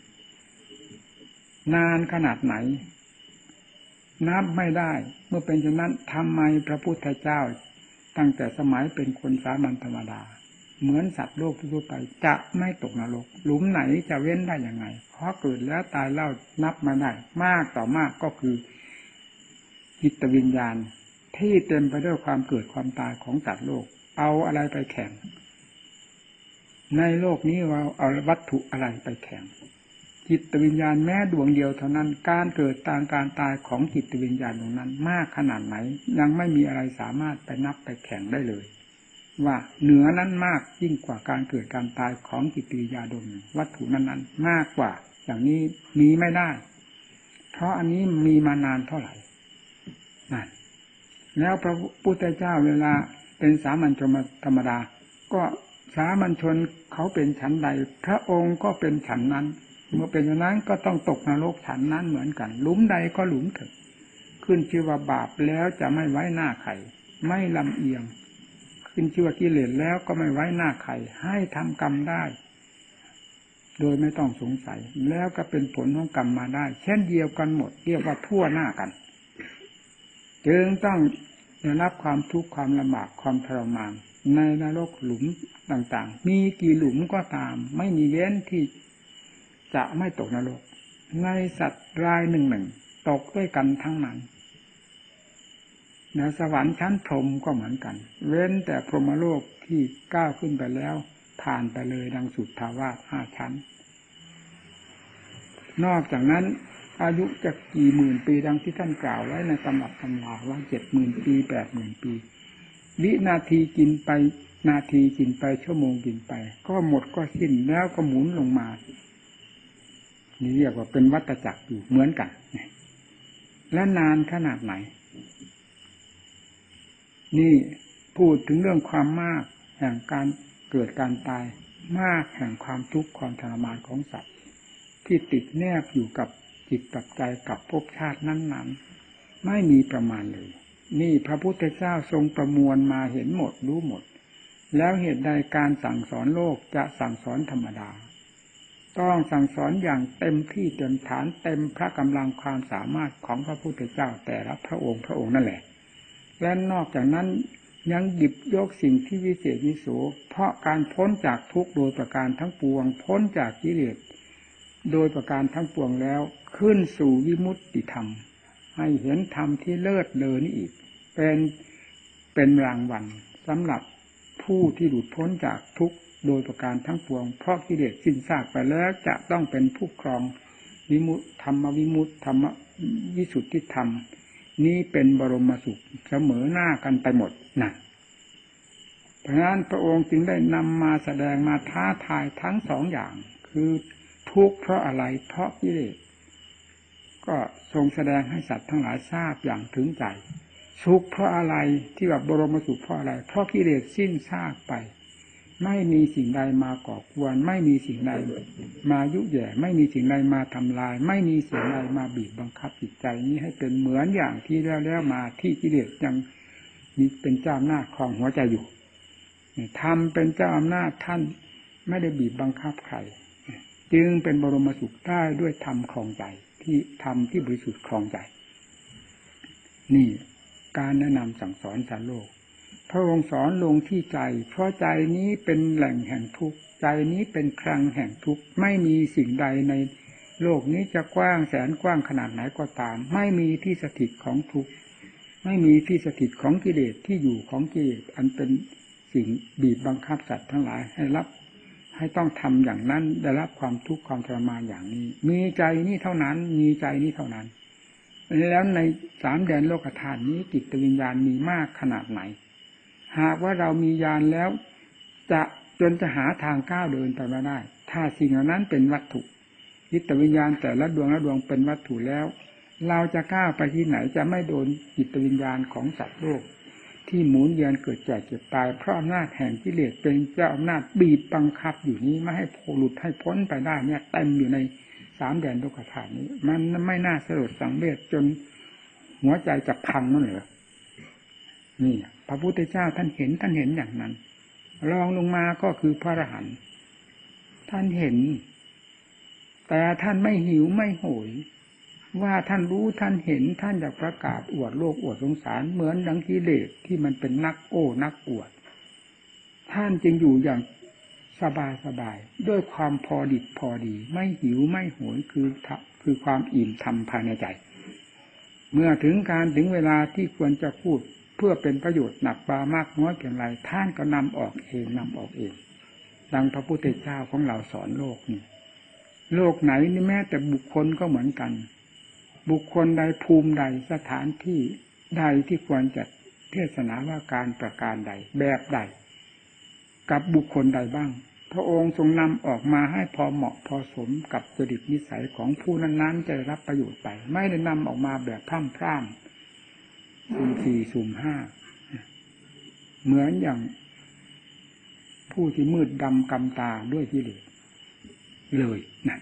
นานขนาดไหนนับไม่ได้เมื่อเป็นเช่นนั้นทำไมพระพุทธเจ้าตั้งแต่สมัยเป็นคนสามัญธรรมดาเหมือนสัตว์โลกทั่วไปจะไม่ตกนรกหลุมไหนจะเว้นได้ยังไงเพราะเกิดแล้วตายแล้วนับมาได้มากต่อมากก็คือจิตวิญญาณที่เต็มไปด้วยความเกิดความตายของสัตว์โลกเอาอะไรไปแข่งในโลกนี้เราเอาวัตถุอะไรไปแข่งจิตวิญญาณแม้ดวงเดียวเท่านั้นการเกิดต่างการตายของจิตวิญญาณตรงนั้นมากขนาดไหนยังไม่มีอะไรสามารถไปนับไปแข่งได้เลยว่าเหนือนั้นมากยิ่งกว่าการเกิดการตายของจิตวิญญาณดวงวัตถุนั้นมากกว่าอย่างนี้มีไม่ได้เพราะอันนี้มีมานานเท่าไหร่นั่นแล้วพระพุทธเจ้าเวลาเป็นสามัญชนธรรมดาก็สามัญชนเขาเป็นฉันใดพระองค์ก็เป็นฉันนั้นเมื่อเป็นอย่างนั้นก็ต้องตกนรกฉันนั้นเหมือนกันหลุมใดก็หลุมเถิดขึ้นชื่อว่าบาปแล้วจะไม่ไว้หน้าใครไม่ลำเอียงขึ้นชื่อว่ากิเลสแล้วก็ไม่ไว้หน้าใครให้ทำกรรมได้โดยไม่ต้องสงสัยแล้วก็เป็นผลของกรรมมาได้เช่นเดียวกันหมดเรียกว่าทั่วหน้ากันจึงต้องได้รับความทุกข์ความลำบากความทรมานในนรกหลุมต่างๆมีกี่หลุมก็ตามไม่มีเว้นที่จะไม่ตกนรกในสัตว์รายหนึ่งตกด้วยกันทั้งนั้นในสวรรค์ชั้นพรหมก็เหมือนกันเว้นแต่พรหมโลกที่ก้าวขึ้นไปแล้วผ่านไปเลยดังสุทธาวาส5 ชั้นนอกจากนั้นอายุจะกี่หมื่นปีดังที่ท่านกล่าวไว้ในตำรับตำราว่า70,000 ปี80,000 ปีวินาทีกินไปนาทีกินไปชั่วโมงกินไปก็หมดก็สิ้นแล้วก็หมุนลงมานี่เรียกว่าเป็นวัฏจักรอยู่เหมือนกันและนานขนาดไหนนี่พูดถึงเรื่องความมากแห่งการเกิดการตายมากแห่งความทุกข์ความทรมานของสัตว์ที่ติดแนบอยู่กับจิตกับใจกับภพชาตินั้นๆไม่มีประมาณเลยนี่พระพุทธเจ้าทรงประมวลมาเห็นหมดรู้หมดแล้วเหตุใดการสั่งสอนโลกจะสั่งสอนธรรมดาต้องสั่งสอนอย่างเต็มที่เต็มฐานเต็มพระกำลังความสามารถของพระพุทธเจ้าแต่ละพระองค์นั่นแหละและนอกจากนั้นยังหยิบยกสิ่งที่วิเศษวิโสเพราะการพ้นจากทุกข์โดยประการทั้งปวงพ้นจากกิเลสโดยประการทั้งปวงแล้วขึ้นสู่วิมุตติธรรมให้เห็นธรรมที่เลิศเลอนี่อีกเป็นรางวัลสำหรับผู้ที่หลุดพ้นจากทุกข์โดยประการทั้งปวงเพราะกิเลสสิ้นซากไปแล้วจะต้องเป็นผู้ครองวิมุตติธรรมวิมุตติธรรมวิสุทธิธรรมนี้เป็นบรมสุขเสมอหน้ากันไปหมดนั่นเพราะฉะนั้นพระองค์จึงได้นำมาแสดงมาท้าทายทั้งสองอย่างคือทุกข์เพราะอะไรเพราะกิเลสก็ทรงแสดงให้สัตว์ทั้งหลายทราบอย่างถึงใจสุขเพราะอะไรที่แบบบรมสุขเพราะอะไรเพราะกิเลสสิ้นซากไปไม่มีสิ่งใดมาก่อกวนไม่มีสิ่งใดมายุแย่ไม่มีสิ่งใดมาทำลายไม่มีสิ่งใดมาบีบบังคับจิตใจนี้ให้เป็นเหมือนอย่างที่แล้วมาที่กิเลสยังมีเป็นเจ้าอำนาจครองหัวใจอยู่ธรรมเป็นเจ้าอำนาจท่านไม่ได้บีบบังคับใครจึงเป็นบรมสุขได้ด้วยธรรมครองใจที่ธรรมที่บริสุทธิ์ครองใจนี่การแนะนำสั่งสอนสารโลกพระองค์สอนลงที่ใจเพราะใจนี้เป็นแหล่งแห่งทุกข์ใจนี้เป็นคลังแห่งทุกข์ไม่มีสิ่งใดในโลกนี้จะกว้างแสนกว้างขนาดไหนก็ตามไม่มีที่สถิตของทุกข์ไม่มีที่สถิตของกิเลสที่อยู่ของกิเลสอันเป็นสิ่งบีบบังคับสัตว์ทั้งหลายให้ต้องทำอย่างนั้นได้รับความทุกข์ความทรมานอย่างนี้มีใจนี้เท่านั้นมีใจนี้เท่านั้นแล้วใน3 แดนโลกธาตุนี้จิตวิญญาณมีมากขนาดไหนหากว่าเรามีญาณแล้วจนจะหาทางก้าวเดินไปไม่ได้ถ้าสิ่งเหล่านั้นเป็นวัตถุจิตวิญญาณแต่ละดวงเป็นวัตถุแล้วเราจะก้าวไปที่ไหนจะไม่โดนจิตวิญญาณของสัตว์โลกที่หมุนเวียนเกิดแก่เจ็บตายเพราะอำนาจแห่งกิเลสเป็นเจ้าอำนาจบีบบังคับอยู่นี้ไม่ให้หลุดให้พ้นไปได้เนี่ยเต็มอยู่ใน3 แดนโลกธาตุนี้มันไม่น่าสลดสังเวชจนหัวใจจะพังนั่นเหรอนี่พระพุทธเจ้าท่านเห็นอย่างนั้นรองลงมาก็คือพระอรหันต์ท่านเห็นแต่ท่านไม่หิวไม่โหยว่าท่านรู้ท่านเห็นท่านอยากประกาศอวดโลกอวดสงสารเหมือนดังกิเลสที่มันเป็นนักโอ้นักอวดท่านจึงอยู่อย่างสบายด้วยความพอดิบพอดีไม่หิวไม่โหยคือความอิ่มธรรมภายในใจเมื่อถึงเวลาที่ควรจะพูดเพื่อเป็นประโยชน์หนักเบามากน้อยเพียงไรท่านก็นำออกเองดังพระพุทธเจ้าของเราสอนโลกนี่โลกไหนนี่แม้แต่บุคคลก็เหมือนกันบุคคลใดภูมิใดสถานที่ใดที่ควรจะเทศนาว่าการประการใดแบบใดกับบุคคลใดบ้างพระองค์ทรงนำออกมาให้พอเหมาะพอสมกับจริตนิสัยของผู้นั้นๆจะได้รับประโยชน์ไปไม่ได้นำออกมาแบบพร่ำสุ่ม 4 สุ่ม 5เหมือนอย่างผู้ที่มืดดำกำตาด้วยกิเลสเลยนะ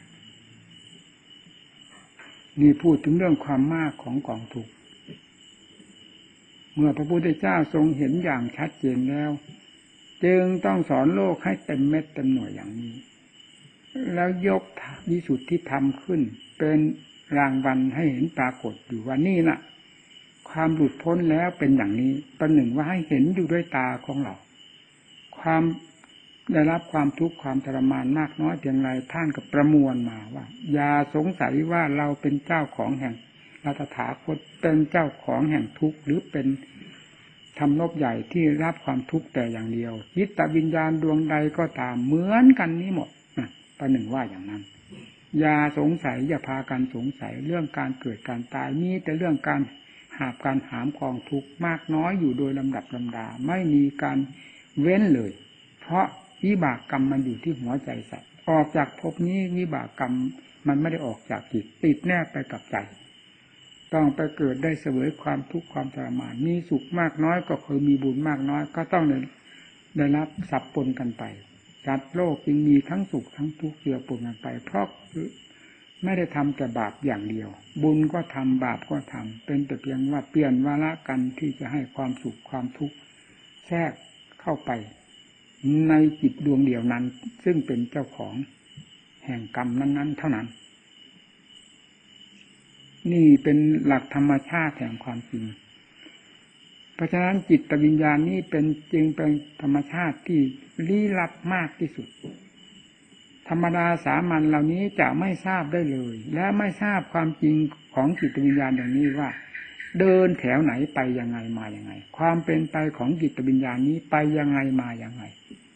นี่พูดถึงเรื่องความมากของกองทุกข์เมื่อพระพุทธเจ้าทรงเห็นอย่างชัดเจนแล้วจึงต้องสอนโลกให้เต็มเม็ดเต็มหน่วยอย่างนี้แล้วยกวิสุทธิธรรมขึ้นเป็นรางวัลให้เห็นปรากฏอยู่ว่านี่น่ะความหลุดพ้นแล้วเป็นอย่างนี้ประหนึ่งว่าให้เห็นอยู่ด้วยตาของเราความได้รับความทุกข์ความทรมานมากน้อยเพียงไรท่านก็ประมวลมาว่าอย่าสงสัยว่าเราเป็นเจ้าของแห่งเราตถาคตเป็นเจ้าของแห่งทุกข์หรือเป็นทำนบใหญ่ที่รับความทุกข์แต่อย่างเดียวจิตวิญญาณดวงใดก็ตามเหมือนกันนี้หมดประหนึ่งว่าอย่างนั้นอย่าสงสัยอย่าพากันสงสัยเรื่องการเกิดการตายมีแต่เรื่องการหามกองทุกข์มากน้อยอยู่โดยลำดับลำดาไม่มีการเว้นเลยเพราะวิบากกรรมมันอยู่ที่หัวใจสัตว์ออกจากภพนี้วิบากกรรมมันไม่ได้ออกจากจิตติดแนบไปกับใจต้องไปเกิดได้เสวยความทุกข์ความทรมานมีสุขมากน้อยก็คือมีบุญมากน้อยก็ต้องได้รับสับปนกันไปจัดโลกจึงมีทั้งสุขทั้งทุกข์เกี่ยวปนกันไปเพราะไม่ได้ทำแต่บาปอย่างเดียวบุญก็ทำบาปก็ทำเป็นแต่เพียงว่าเปลี่ยนวาระกันที่จะให้ความสุขความทุกข์แทรกเข้าไปในจิตดวงเดียวนั้นซึ่งเป็นเจ้าของแห่งกรรมนั้นๆเท่านั้นนี่เป็นหลักธรรมชาติแห่งความจริงเพราะฉะนั้นจิตวิญญาณนี้เป็นจึงเป็นธรรมชาติที่ลี้ลับมากที่สุดธรรมดาสามัญเหล่านี้จะไม่ทราบได้เลยและไม่ทราบความจริงของจิตวิญญาณอย่างนี้ว่าเดินแถวไหนไปยังไงมายังไงความเป็นไปของจิตวิญญาณนี้ไปยังไงมายังไง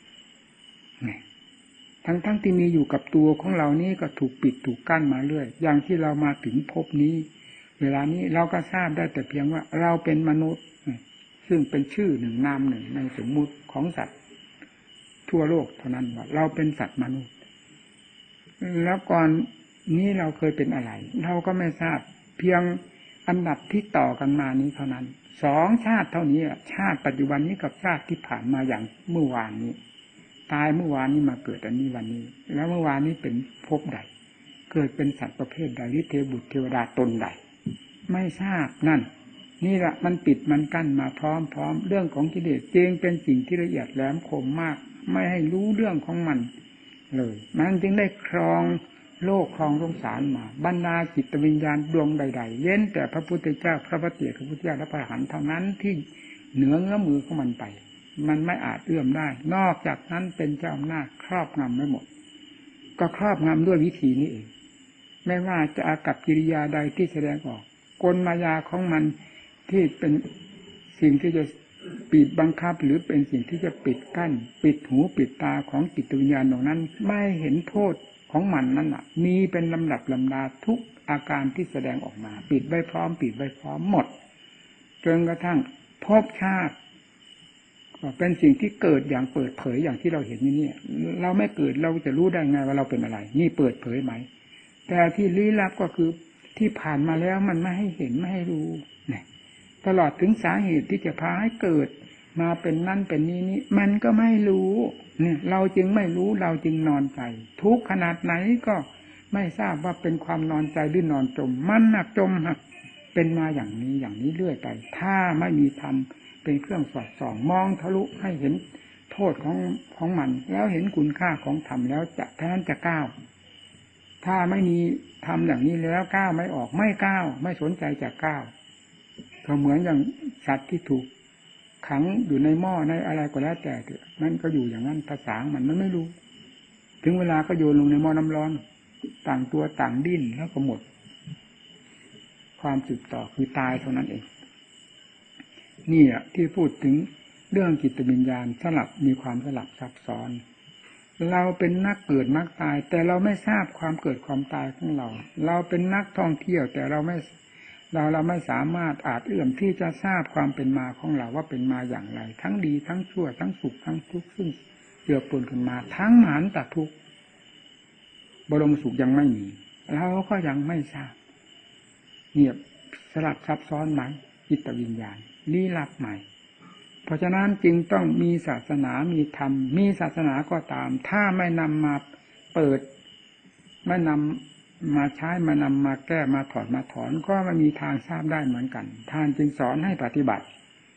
ทั้งที่มีอยู่กับตัวของเรานี้ก็ถูกปิดถูกกั้นมาเรื่อยอย่างที่เรามาถึงภพนี้เวลานี้เราก็ทราบได้แต่เพียงว่าเราเป็นมนุษย์ซึ่งเป็นชื่อหนึ่งนามหนึ่งในสมมุติของสัตว์ทั่วโลกเท่านั้นว่าเราเป็นสัตว์มนุษย์แล้วก่อนนี้เราเคยเป็นอะไรเราก็ไม่ทราบเพียงอันดับที่ต่อกันมานี้เท่านั้นสองชาติเท่านี้ชาติปัจจุบันนี้กับชาติที่ผ่านมาอย่างเมื่อวานนี้ตายเมื่อวานนี้มาเกิดอันนี้วันนี้แล้วเมื่อวานนี้เป็นภพใดเกิดเป็นสัตว์ประเภทใดหรือเทบุตรเทวดาตนใดไม่ทราบนั่นนี่แหละมันปิดมันกั้นมาพร้อมเรื่องของกิเลสจึงเป็นสิ่งที่ละเอียดแหลมคมมากไม่ให้รู้เรื่องของมันเลยมันจึงได้ครองโลกครองสงสารมาบรรดาจิตวิญญาณดวงใดๆเว้นแต่พระพุทธเจ้าพระปฏิเจกพระพุทธเจ้าและพระอรหันต์เท่านั้นที่เหนือเงื้อมือของมันไปมันไม่อาจเอื้อมได้นอกจากนั้นเป็นเจ้าอำนาจครอบงำไม่หมดก็ครอบงำด้วยวิธีนี้เองไม่ว่าจะอากัปกิริยาใดที่แสดงออกกลมายาของมันที่เป็นสิ่งที่จะปิดบังคับหรือเป็นสิ่งที่จะปิดกั้นปิดหูปิดตาของจิตวิญญาณตรงนั้นไม่เห็นโทษของมันนั่นน่ะมีเป็นลำดับลำดาทุกอาการที่แสดงออกมาปิดไว้พร้อมปิดไว้พร้อมหมดจนกระทั่งภพชาติเป็นสิ่งที่เกิดอย่างเปิดเผยอย่างที่เราเห็นนี่เราไม่เกิดเราจะรู้ได้ไงว่าเราเป็นอะไรนี่เปิดเผยไหมแต่ที่ลี้ลับก็คือที่ผ่านมาแล้วมันไม่ให้เห็นไม่ให้รู้เนี่ยตลอดถึงสาเหตุที่จะพาให้เกิดมาเป็นนั่นเป็นนี้มันก็ไม่รู้เนี่ยเราจึงไม่รู้เราจึงนอนใจทุกขนาดไหนก็ไม่ทราบว่าเป็นความนอนใจหรือนอนจมมันหนักจมหักเป็นมาอย่างนี้เรื่อยไปถ้าไม่มีธรรมเป็นเครื่องสอดส่องมองทะลุให้เห็นโทษของมันแล้วเห็นคุณค่าของธรรมแล้วจะแทนจะก้าวถ้าไม่มีธรรมอย่างนี้แล้วก้าวไม่ออกไม่ก้าวไม่สนใจจะก้าวก็เหมือนอย่างสัตว์ที่ถูกขังอยู่ในหม้อในอะไรก็แล้วแต่เถอะนั่นก็อยู่อย่างนั้นภาษามันไม่รู้ถึงเวลาก็โยนลงในหม้อน้ำร้อนต่างตัวต่างดิ้นแล้วก็หมดความสืบต่อคือตายเท่านั้นเองนี่อ่ะที่พูดถึงเรื่องจิตวิญญาณมีความสลับซับซ้อนเราเป็นนักเกิดนักตายแต่เราไม่ทราบความเกิดความตายของเราเราเป็นนักท่องเที่ยวแต่เราไม่สามารถอาจเอื้อมที่จะทราบความเป็นมาของเราว่าเป็นมาอย่างไรทั้งดีทั้งชั่วทั้งสุขทั้งทุกข์ซึ่งเกี่ยวปนกันมาทั้งมหันตทุกข์บรมสุขยังไม่มีเราก็ยังไม่ทราบเนี่ยสลับซับซ้อนไหมจิตวิญญาณลี้ลับใหม่เพราะฉะนั้นจึงต้องมีศาสนามีธรรมมีศาสนาก็ตามถ้าไม่นำมาเปิดไม่นำมาใช้มานำมาแก้มาถอดมาถอนก็ไม่มีทางทราบได้เหมือนกันท่านจึงสอนให้ปฏิบัติ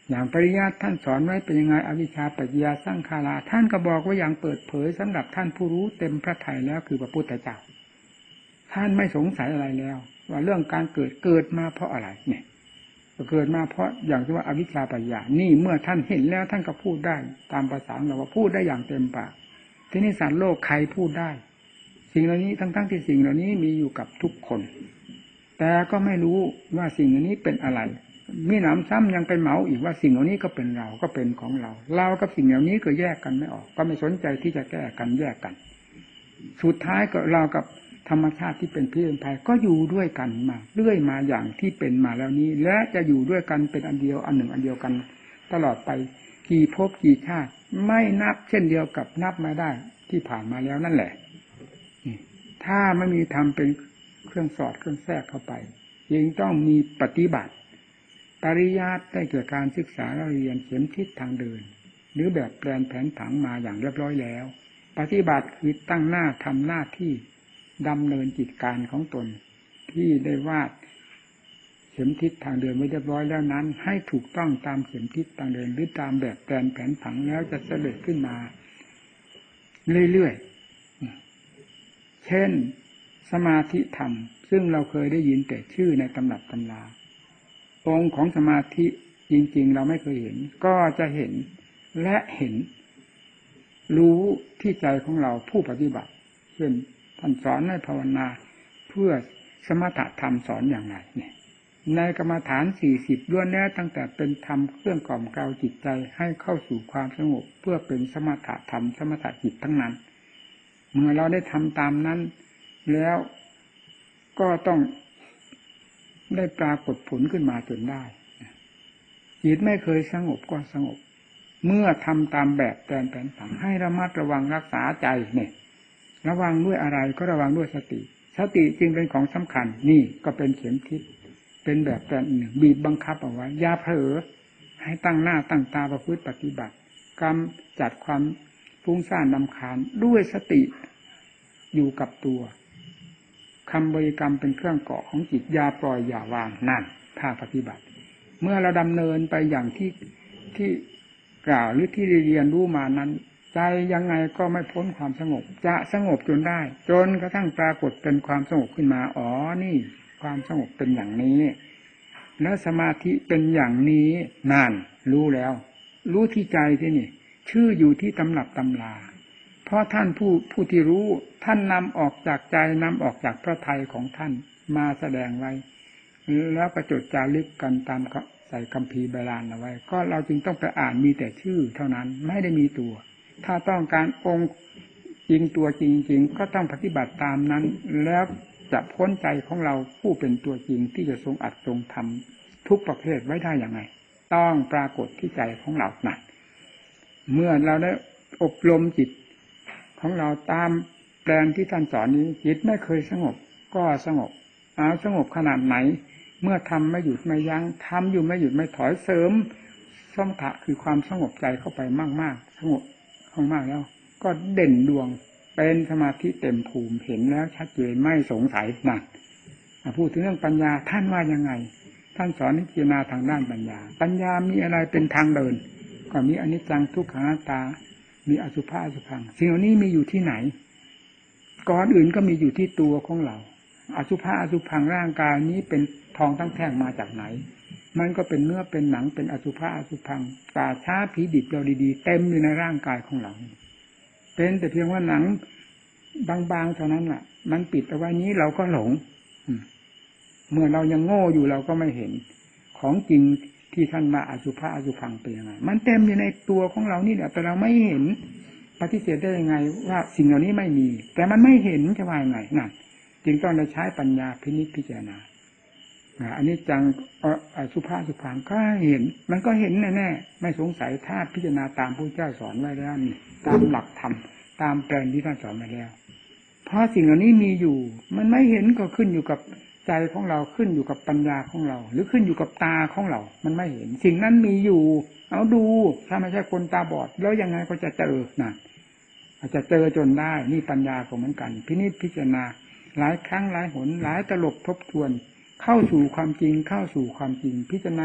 อย่างปริยัติท่านสอนไว้เป็นยังไงอวิชชาปัจจยาสังขาราท่านก็บอกว่าอย่างเปิดเผยสำหรับท่านผู้รู้เต็มพระทัยแล้วคือพระพุทธเจ้าท่านไม่สงสัยอะไรแล้วว่าเรื่องการเกิดมาเพราะอะไรเนี่ยเกิดมาเพราะอย่างที่ว่าอวิชชาปัจจยานี่เมื่อท่านเห็นแล้วท่านก็พูดได้ตามภาษาเราว่าพูดได้อย่างเต็มปากที่นี่สัตว์โลกใครพูดได้สิ่งเหล่านี้ทั้งที่สิ่งเหล่านี้มีอยู่กับทุกคนแต่ก็ไม่รู้ว่าสิ่งเหล่านี้เป็นอะไรมีหนำซ้ำยังไปเหมาอีกว่าสิ่งเหล่านี้ก็เป็นเราก็เป็นของเราเรากับสิ่งเหล่านี้ก็แยกกันไม่ออกก็ไม่สนใจที่จะแก้กันแยกกันสุดท้ายก็เรากับธรรมชาติที่เป็นพิษเป็นภัยก็อยู่ด้วยกันมาเรื่อยมาอย่างที่เป็นมาแล้วนี้และจะอยู่ด้วยกันเป็นอันเดียวอันหนึ่งอันเดียวกันตลอดไปกี่ภพกี่ชาติไม่นับเช่นเดียวกับนับมาได้ที่ผ่านมาแล้วนั่นแหละถ้าไม่มีธรรมเป็นเครื่องสอดเครื่องแทรกเข้าไปยังต้องมีปฏิบัติปริยัติได้เกิดการศึกษาเรียนเข็มทิศทางเดินหรือแบบแปลนแผนผังมาอย่างเรียบร้อยแล้วปฏิบัติคือตั้งหน้าทำหน้าที่ดำเนินกิจการของตนที่ได้วาดเข็มทิศทางเดินไว้เรียบร้อยแล้วนั้นให้ถูกต้องตามเข็มทิศทางเดินหรือตามแบบแปลนแผนผังแล้วจะเสด็จขึ้นมาเรื่อยๆเช่นสมาธิธรรมซึ่งเราเคยได้ยินแต่ชื่อในตำรับตำราองค์ของสมาธิจริงๆเราไม่เคยเห็นก็จะเห็นและเห็นรู้ที่ใจของเราผู้ปฏิบัติเช่นท่านสอนให้ภาวนาเพื่อสมถะธรรมสอนอย่างไรเนี่ยในกรรมฐาน40ล้วนแล้วตั้งแต่เป็นธรรมเครื่องกล่อมเกลาจิตใจให้เข้าสู่ความสงบเพื่อเป็นสมถะธรรมสมถะจิตทั้งนั้นเมื่อเราได้ทำตามนั้นแล้วก็ต้องได้ปรากฏผลขึ้นมาจนได้จิตไม่เคยสงบก็สงบเมื่อทำตามแบบแผนผังให้ระมัดระวังรักษาใจเนี่ยระวังด้วยอะไรก็ระวังด้วยสติจึงเป็นของสำคัญนี่ก็เป็นเข็มทิศเป็นแบบแผนหนึ่งบีบบังคับเอาไว้อย่าเผลอให้ตั้งหน้าตั้งตาประพฤติปฏิบัติกำจัดความฟุ้งซ่านรำคาญด้วยสติอยู่กับตัวคำบริกรรมเป็นเครื่องเกาะของจิตอย่าปล่อยอย่าวางนั่นถ้าปฏิบัติเมื่อเราดำเนินไปอย่างที่กล่าวหรือที่เรียนรู้มานั้นใจยังไงก็ไม่พ้นความสงบจะสงบจนได้จนกระทั่งปรากฏเป็นความสงบขึ้นมาอ๋อนี่ความสงบเป็นอย่างนี้แล้วสมาธิเป็นอย่างนี้นั่นรู้แล้วรู้ที่ใจที่นี่ชื่ออยู่ที่ตำรับตำราเพราะท่านผู้ที่รู้ท่านนำออกจากใจนำออกจากพระทัยของท่านมาแสดงไว้แล้วก็จดจารึกกันตามใส่คัมภีร์โบราณเอาไว้ก็เราจึงต้องไปอ่านมีแต่ชื่อเท่านั้นไม่ได้มีตัวถ้าต้องการองค์จริงตัวจริงๆก็ต้องปฏิบัติตามนั้นแล้วจะพ้นใจของเราผู้เป็นตัวจริงที่จะทรงอัดทรงทำทุกประเภทไว้ได้อย่างไรต้องปรากฏที่ใจของเราหนักเมื่อเราได้อบรมจิตของเราตามแปลนที่ท่านสอนนี้จิตไม่เคยสงบก็สงบสงบขนาดไหนเมื่อทำไม่หยุดไม่ยั้งทำอยู่ไม่หยุดไม่ถอยเสริมสมถะคือความสงบใจเข้าไปมากๆสงบมากๆแล้วก็เด่นดวงเป็นสมาธิเต็มภูมิเห็นแล้วชัดเจนไม่สงสัยนะพูดถึงเรื่องปัญญาท่านว่ายังไงท่านสอนให้พิจารณาทางด้านปัญญามีอะไรเป็นทางเดินก็มีอนิจจังทุกขังอนัตตามีอสุภะอสุภังสิ่งเหล่านี้มีอยู่ที่ไหนก่อนอื่นก็มีอยู่ที่ตัวของเราอสุภะอสุภังร่างกายนี้เป็นทองทั้งแท่งมาจากไหนมันก็เป็นเนื้อเป็นหนังเป็นอสุภะอสุภังป่าช้าผีดิบเราดีๆเต็มอยู่ในร่างกายของเราเป็นแต่เพียงว่าหนังบางๆเท่านั้นแหละมันปิดเอาไว้นี้เราก็หลงเมื่อเรายังโง่อยู่เราก็ไม่เห็นของจริงที่ท่านมาอสุภะอสุภังเป็นยังไงมันเต็มอยู่ในตัวของเรานี่แหละแต่เราไม่เห็นปฏิเสธได้ยังไงว่าสิ่งเหล่านี้ไม่มีแต่มันไม่เห็นจะว่ายังไงนั่นจึงต้องได้ใช้ปัญญาพิจารณาอันนี้จังอสุภะอสุภังก็เห็นมันก็เห็นแน่ๆไม่สงสัยถ้าพิจารณาตามพระเจ้าสอนไว้แล้วนี่ตามหลักธรรมตามแปลนที่ท่านสอนมาแล้วเพราะสิ่งเหล่านี้มีอยู่มันไม่เห็นก็ขึ้นอยู่กับใจของเราขึ้นอยู่กับปัญญาของเราหรือขึ้นอยู่กับตาของเรามันไม่เห็นสิ่งนั้นมีอยู่เอาดูถ้าไม่ใช่คนตาบอดแล้วยังไงก็จะเจอนะอาจจะเจอจนได้นี่ปัญญาก็เหมือนกันพิจารณาหลายครั้งหลายหนหลายตลบทบทวนเข้าสู่ความจริงพิจารณา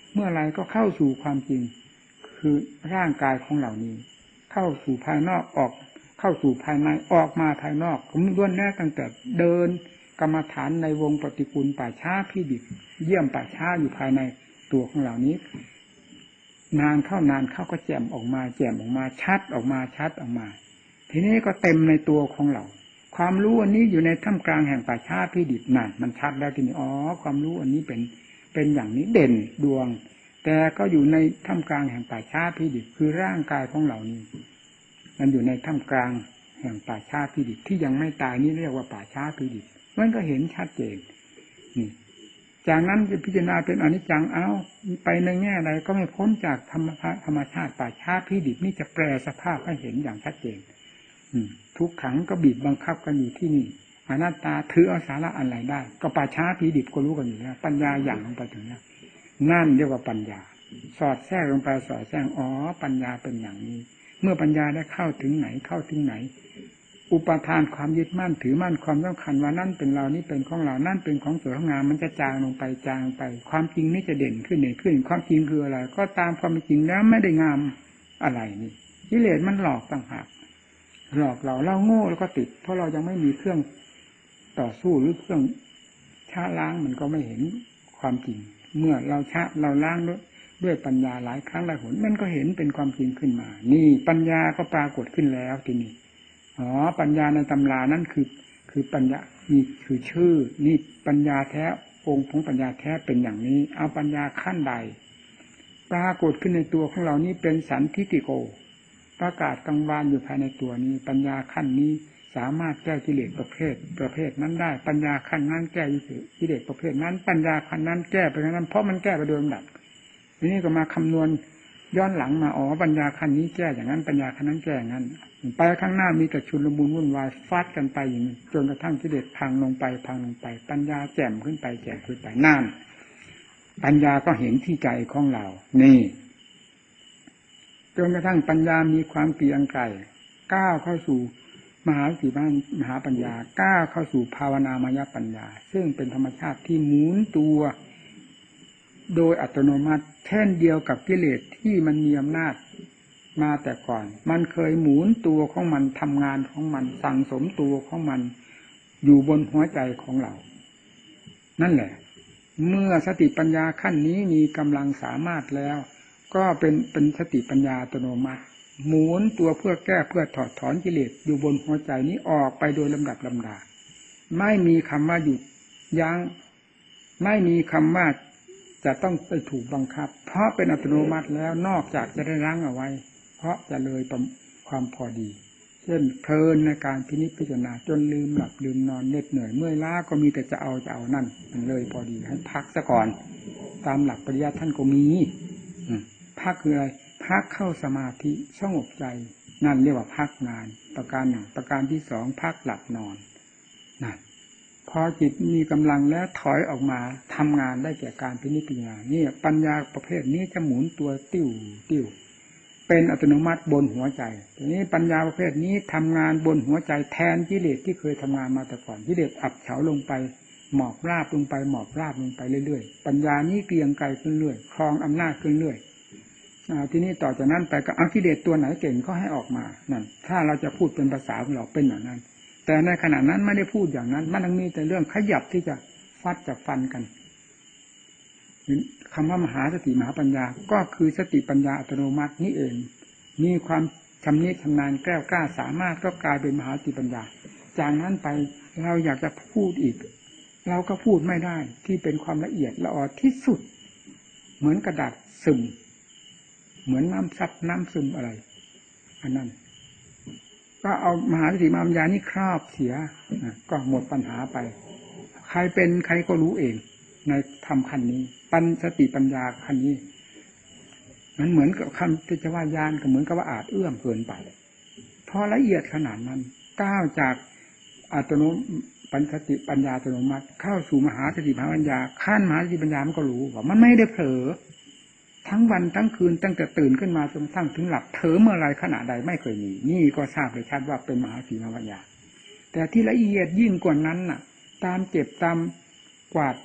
เมื่อไรก็เข้าสู่ความจริงคือร่างกายของเหล่านี้เข้าสู่ภายนอกออกเข้าสู่ภายในออกมาภายนอกผมล้วนแน่ตั้งแต่เดินกรรมฐานในวงปฏิกูลป่าช้าพิดิบเยี่ยมป่าช้าอยู่ภายในตัวของเหล่านี้นานเข้าก็แจ่มออกมาชัดออกมาทีนี้ก็เต็มในตัวของเราความรู้อันนี้อยู่ในท่ามกลางแห่งป่าช้าพิดิบนั่นมันชัดแล้วทีนี้ความรู้อันนี้เป็นอย่างนี้เด่นดวงแต่ก็อยู่ในท่ามกลางแห่งป่าช้าพิดิบคือร่างกายของเหล่านี้มันอยู่ในท่ามกลางแห่งป่าช้าพิดิบที่ยังไม่ตายนี่เรียกว่าป่าช้าพิดิบมันก็เห็นชัดเจนนี่จากนั้นจะพิจารณาเป็นอนิจจังไปในแง่ใดก็ไม่พ้นจากธรรมชาติป่าช้าพิดิบนี่จะแปลสภาพให้เห็นอย่างชัดเจนทุกขังก็บีบบังคับกันอยู่ที่นี่อนัตตาถือเอาสาระอะไรได้ก็ป่าช้าพิดิบก็รู้กันอยู่แล้วปัญญาอย่างลงไปถึงนั้นนั่นเรียกว่าปัญญาสอดแทรกลงไปสอดแทรกปัญญาเป็นอย่างนี้เมื่อปัญญาได้เข้าถึงไหนอุปทานความยึดมั่นถือมั่นความสำคัญว่านั่นเป็นเรานี่เป็นของเรานั่นเป็นของสวยของงามมันจะจางลงไปความจริงนี่จะเด่นขึ้นความจริงคืออะไรก็ตามความจริงแล้วไม่ได้งามอะไรนี่กิเลสมันหลอกต่างหากหลอกเราโง่แล้วก็ติดเพราะเรายังไม่มีเครื่องต่อสู้หรือเครื่องชะล้างมันก็ไม่เห็นความจริงเมื่อเราล้างด้วยปัญญาหลายครั้งหลายหนมันก็เห็นเป็นความจริงขึ้นมานี่ปัญญาก็ปรากฏขึ้นแล้วทีนี้ปัญญาในตำรานั่นคือปัญญานี่คือชื่อนี่ปัญญาแท้องค์ของปัญญาแท้เป็นอย่างนี้เอาปัญญาขั้นใดปรากฏขึ้นในตัวของเรานี้เป็นสันทิฏฐิโกประกาศกังวานอยู่ภายในตัวนี้ปัญญาขั้นนี้สามารถแก้กิเลสประเภทนั้นได้ปัญญาขั้นนั้นแก้กิเลสประเภทนั้นปัญญาขั้นนั้นแก้ไปนั้นเพราะมันแก้ไปโดยลำดับทีนี้ก็มาคำนวณย้อนหลังมาปัญญาขั้นนี้แก้อย่างนั้นปัญญาขั้นนั้นแก้อย่างนั้นไปข้างหน้ามีแต่ชุลมุนวุ่นวายฟาดกันไปอย่างนี้จนกระทั่งกิเลสพังลงไปปัญญาแจ่มขึ้นไปนั่นปัญญาก็เห็นที่ใจของเรานี่จนกระทั่งปัญญามีความเกรียงไกรก้าวเข้าสู่มหาปัญญาก้าวเข้าสู่ภาวนามยปัญญาซึ่งเป็นธรรมชาติที่หมุนตัวโดยอัตโนมัติเช่นเดียวกับกิเลสที่มันมีอำนาจมาแต่ก่อนมันเคยหมุนตัวของมันทำงานของมันสั่งสมตัวของมันอยู่บนหัวใจของเรานั่นแหละเมื่อสติปัญญาขั้นนี้มีกำลังสามารถแล้วก็เป็นสติปัญญาอัตโนมัติหมุนตัวเพื่อแก้เพื่อถอดถอนกิเลสอยู่บนหัวใจนี้ออกไปโดยลำดับลำดาไม่มีคำว่าหยุดยั้งไม่มีคำว่าจะต้องไปถูกบังคับเพราะเป็นอัตโนมัติแล้วนอกจากจะได้รั้งเอาไว้เพราะจะเลยความพอดีเช่นเพลินในการพินิจพิจารณาจนลืมหลับลืมนอนเหน็ดเหนื่อยเมื่อยล้าก็มีแต่จะเอานั่นมันเลยพอดีให้พักซะก่อนตามหลักปริยัติท่านก็มีพักคืออะไรพักเข้าสมาธิสงบใจนั่นเรียกว่าพักงานประการหนึ่งประการที่สองพักหลับนอนนั่นพอจิตมีกำลังแล้วถอยออกมาทำงานได้แก่การพินิจพิจารณานี่ปัญญาประเภทนี้จะหมุนตัวติ้วเป็นอัตโนมัติบนหัวใจทีนี้ปัญญาประเภทนี้ทำงานบนหัวใจแทนกิเลสที่เคยทำงานมาแต่ก่อนกิเลสอับเฉาลงไปหมอบราบลงไปเรื่อยๆปัญญานี้เกรียงไกรขึ้นเรื่อยครองอำนาจขึ้นเรื่อยทีนี้ต่อจากนั้นไปก็เอากิเลสตัวไหนเก่งก็ให้ออกมานั่นถ้าเราจะพูดเป็นภาษาของเราเป็นอย่างนั้นแต่ในขณะนั้นไม่ได้พูดอย่างนั้นมันยังมีแต่เรื่องขยับที่จะฟัดจะฟันกันคำว่ามหาสติมหาปัญญาก็คือสติปัญญาอัตโนมัตินี่เองมีความชำนิชำนาญแกล้วกล้าสามารถก็กลายเป็นมหาสติปัญญาจากนั้นไปเราอยากจะพูดอีกเราก็พูดไม่ได้ที่เป็นความละเอียดละออที่สุดเหมือนกระดาษซึมเหมือนน้ำซับน้ำซึมอะไรอันนั้นก็เอามหาสติมหาปัญญานี่ครอบเสียก็หมดปัญหาไปใครเป็นใครก็รู้เองในธรรมขั้นนี้ปัญสติปัญญาขั้นนี้มันเหมือนกับคำที่จะว่ายานก็เหมือนกับว่าอาจเอื้อมเกินไปพอละเอียดขนาดนั้นก้าวจากอัตโนปัญสติปัญญาอัตโนมัติเข้าสู่มหาสติมหาปัญญาขั้นมหาสติปัญญามันก็รู้ว่ามันไม่ได้เผลอทั้งวันทั้งคืนตั้งแต่ตื่นขึ้นมาจนทั้งถึงหลับเผลอเมื่อไรขณะใดไม่เคยมีนี่ก็ทราบเลยชัดว่าเป็นมหาสติมหาปัญญาแต่ที่ละเอียดยิ่งกว่านั้นน่ะตามเจ็บตามกวาด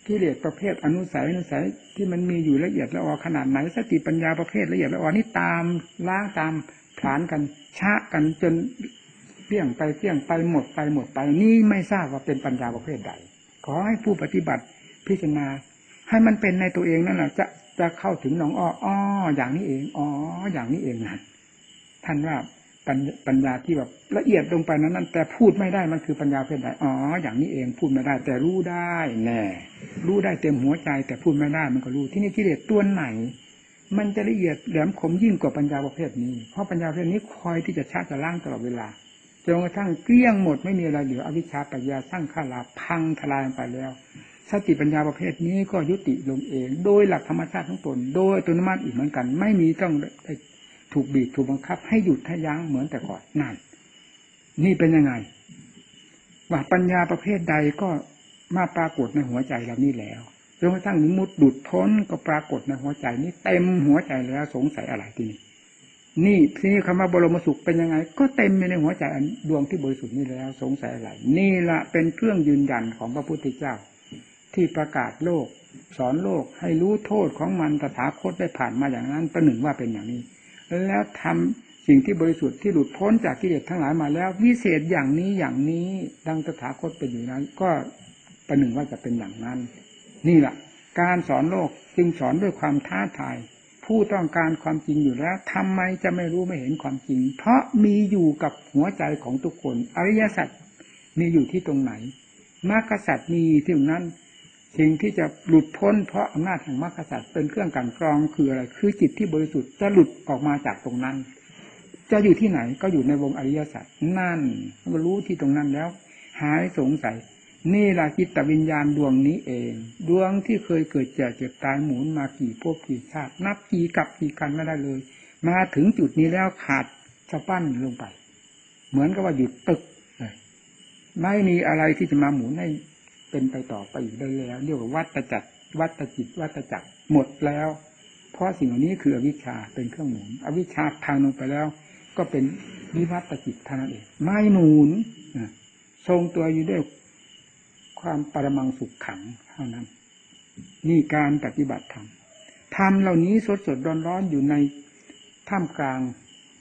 กิเลสประเภทอนุสัยที่มันมีอยู่ละเอียดละออขนาดไหนสติปัญญาประเภทละเอียดละออนี่ตามล้างตามผลาญกันชะกันจนเลี่ยงไปหมดไปนี่ไม่ทราบว่าเป็นปัญญาประเภทใดขอให้ผู้ปฏิบัติพิจารณาให้มันเป็นในตัวเองนั่นแหละจะเข้าถึงหนองอ้ออย่างนี้เองอย่างนี้เองนะท่านว่าปัญญาที่แบบละเอียดลงไปนั้นแต่พูดไม่ได้มันคือปัญญาประเภทใดอย่างนี้เองพูดไม่ได้แต่รู้ได้แน่รู้ได้เต็มหัวใจแต่พูดไม่ได้มันก็รู้ที่นี่กิเลสตัวไหนมันจะละเอียดแหลมคมยิ่งกว่าปัญญาประเภทนี้เพราะปัญญาประเภทนี้คอยที่จะชาจะล้างตลอดเวลาจนกระทั่งเกลี้ยงหมดไม่มีอะไรเหลืออวิชชาปัญญาสร้างข้าราพังทลายไปแล้วสติปัญญาประเภทนี้ก็ยุติลงเองโดยหลักธรรมชาติทั้งตนโดยอัตโนมัติอีกเหมือนกันไม่มีต้องถูกบีบถูกบังคับให้หยุดให้ยั้งเหมือนแต่ก่อนนั่นนี่เป็นยังไงว่าปัญญาประเภทใดก็มาปรากฏในหัวใจเรานี่แล้วจนกระทั่งนิมุตดุจพ้นก็ปรากฏในหัวใจนี้เต็มหัวใจแล้วสงสัยอะไรทีนี้นี่ทีนี้คำว่าบรมสุขเป็นยังไงก็เต็มในหัวใจดวงที่บริสุทธิ์นี่แล้วสงสัยอะไรนี่ละเป็นเครื่องยืนยันของพระพุทธเจ้าที่ประกาศโลกสอนโลกให้รู้โทษของมันตถาคตได้ผ่านมาอย่างนั้นประหนึ่งว่าเป็นอย่างนี้แล้วทำสิ่งที่บริสุทธิ์ที่หลุดพ้นจากกิเลสทั้งหลายมาแล้ววิเศษอย่างนี้ดังตถาคตเป็นอยู่นั้นก็ประหนึ่งว่าจะเป็นอย่างนั้นนี่แหละการสอนโลกจึงสอนด้วยความท้าทายผู้ต้องการความจริงอยู่แล้วทำไมจะไม่รู้ไม่เห็นความจริงเพราะมีอยู่กับหัวใจของทุกคนอริยสัจมีอยู่ที่ตรงไหนมรรคสัจมีที่ตรงนั้นสิ่งที่จะหลุดพ้นเพราะอำนาจแห่งมรรคสัจเป็นเครื่องกลั่นกรองคืออะไรคือจิตที่บริสุทธิ์จะหลุดออกมาจากตรงนั้นจะอยู่ที่ไหนก็อยู่ในวงอริยสัจนั่นเมื่อรู้ที่ตรงนั้นแล้วหายสงสัยนี่ล่ะจิตวิญญาณดวงนี้เองดวงที่เคยเกิดแก่เจ็บตายหมุนมากี่ภพกี่ชาตินับกี่กับกี่กันไม่ได้เลยมาถึงจุดนี้แล้วขาดสะบั้นลงไปเหมือนกับว่าหยุดตึกเลยไม่มีอะไรที่จะมาหมุนให้เป็นไปต่อไปอีกได้แล้วเรียกว่าวัฏจักรวัฏจิตวัฏจักรหมดแล้วเพราะสิ่งเหล่านี้คืออวิชชาเป็นเครื่องหมุนอวิชชาพังลงไปแล้วก็เป็นวิวัฏจิตเท่านั้นเองไม่หมุนทรงตัวอยู่ด้วยความปรมังสุขขังเท่านั้นนี่การปฏิบัติธรรมธรรมเหล่านี้สดร้อนอยู่ในท่ามกลาง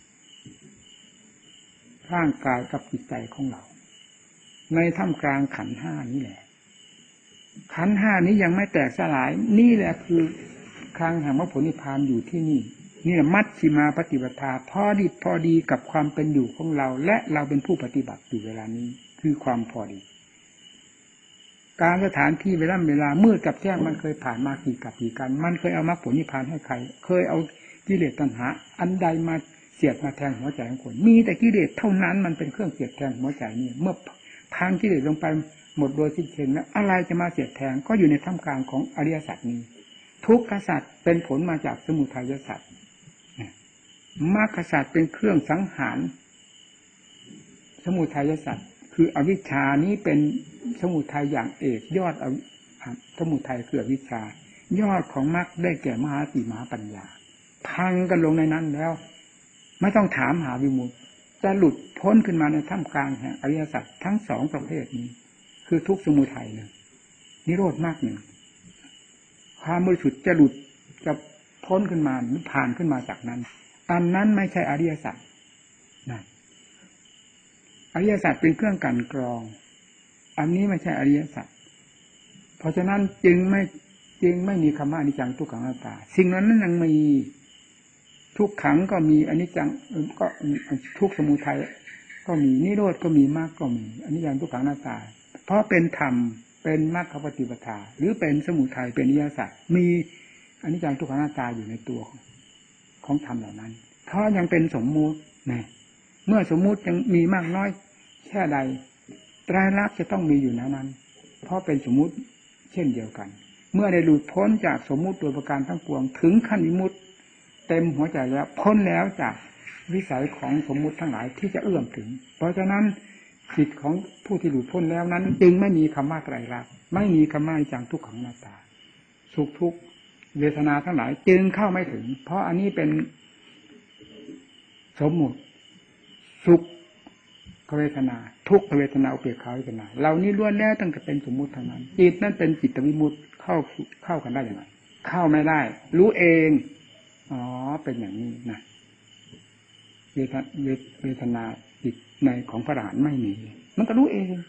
ร่างกายกับจิตใจของเราในท่ามกลางขันธ์ห้านี่แหละขันธ์ห้านี้ยังไม่แตกสลายนี่แหละคือครั้งแห่งมรรคผลนิพพานอยู่ที่นี่นี่แหละมัชฌิมาปฏิปทาพอดีกับความเป็นอยู่ของเราและเราเป็นผู้ปฏิบัติอยู่เวลานี้คือความพอดีการสถานที่เวลามืดกับแจ้งมันเคยผ่านมากี่กับกี่กันมันเคยเอามรรคผลนิพพานให้ใครเคยเอากิเลสตัณหาอันใดมาเสียดมาแทงหัวใจของคนมีแต่กิเลสเท่านั้นมันเป็นเครื่องเสียดแทงหัวใจนี่เมื่อพังกิเลสลงไปหมดโดยสิ้นเชิงแล้วอะไรจะมาเสียดแทงก็อยู่ในท่ามกลางของอริยสัจนี้ทุกขสัจเป็นผลมาจากสมุทัยสัจมรรคสัจเป็นเครื่องสังหารสมุทัยสัจคืออวิชชานี้เป็นสมุทัยอย่างเอกยอดสมุทัยคืออวิชชายอดของมรรคได้แก่มหาสติมหาปัญญาพังกันลงในนั้นแล้วไม่ต้องถามหาวิมุตติจะหลุดพ้นขึ้นมาในท่ามกลางแห่งอริยสัจทั้งสองประเภทนี้คือทุกข์สมุทัยหนึ่งนิโรธมรรคหนึ่งความบริสุทธิ์จะหลุดจะพ้นขึ้นมาหรือผ่านขึ้นมาจากนั้นอันนั้นไม่ใช่อริยสัจนะอริยสัจเป็นเครื่องกลั่นกรองอันนี้ไม่ใช่อริยสัจเพราะฉะนั้นจึงไม่มีคำว่าอนิจจังทุกขังอนัตตาสิ่งนั้นยังมีทุกขังก็มีอนิจจังก็ทุกสมุทัยก็มีนิโรธก็มีมรรคก็มีอนิจจังทุกขังอนัตตาเพราะเป็นธรรมเป็นมรรคปฏิปทาหรือเป็นสมุทัยเป็นอริยสัจมีอนิจจังทุกขังอนัตตาอยู่ในตัวของธรรมเหล่านั้นเพราะยังเป็นสมมุตินะเมื่อสมมุติยังมีมากน้อยแค่ใดไตรลักษณ์จะต้องมีอยู่นั้นเพราะเป็นสมมุติเช่นเดียวกันเมื่อได้หลุดพ้นจากสมมุติโดยประการทั้งปวงถึงขั้นวิมุตติเต็มหัวใจแล้วพ้นแล้วจากวิสัยของสมมุติทั้งหลายที่จะเอื้อมถึงเพราะฉะนั้นจิตของผู้ที่หลุดพ้นแล้วนั้นจึงไม่มีคำว่าไตรลักษณ์ไม่มีคำว่าอนิจจังทุกขังอนัตตาสุขทุกข์เวทนาทั้งหลายจึงเข้าไม่ถึงเพราะอันนี้เป็นสมมุติสุขเวทนาทุกขเวทนาอุเบกขาเวทนาเหล่านี้ล้วนแล้วตั้งแต่เป็นสมมุติทั้งนั้นจิตนั่นเป็นจิตวิมุตติเข้ากันได้อย่างไรเข้าไม่ได้รู้เองอ๋อเป็นอย่างนี้นะเวทนาจิตในของพระอรหันต์ไม่มีมันก็รู้เอง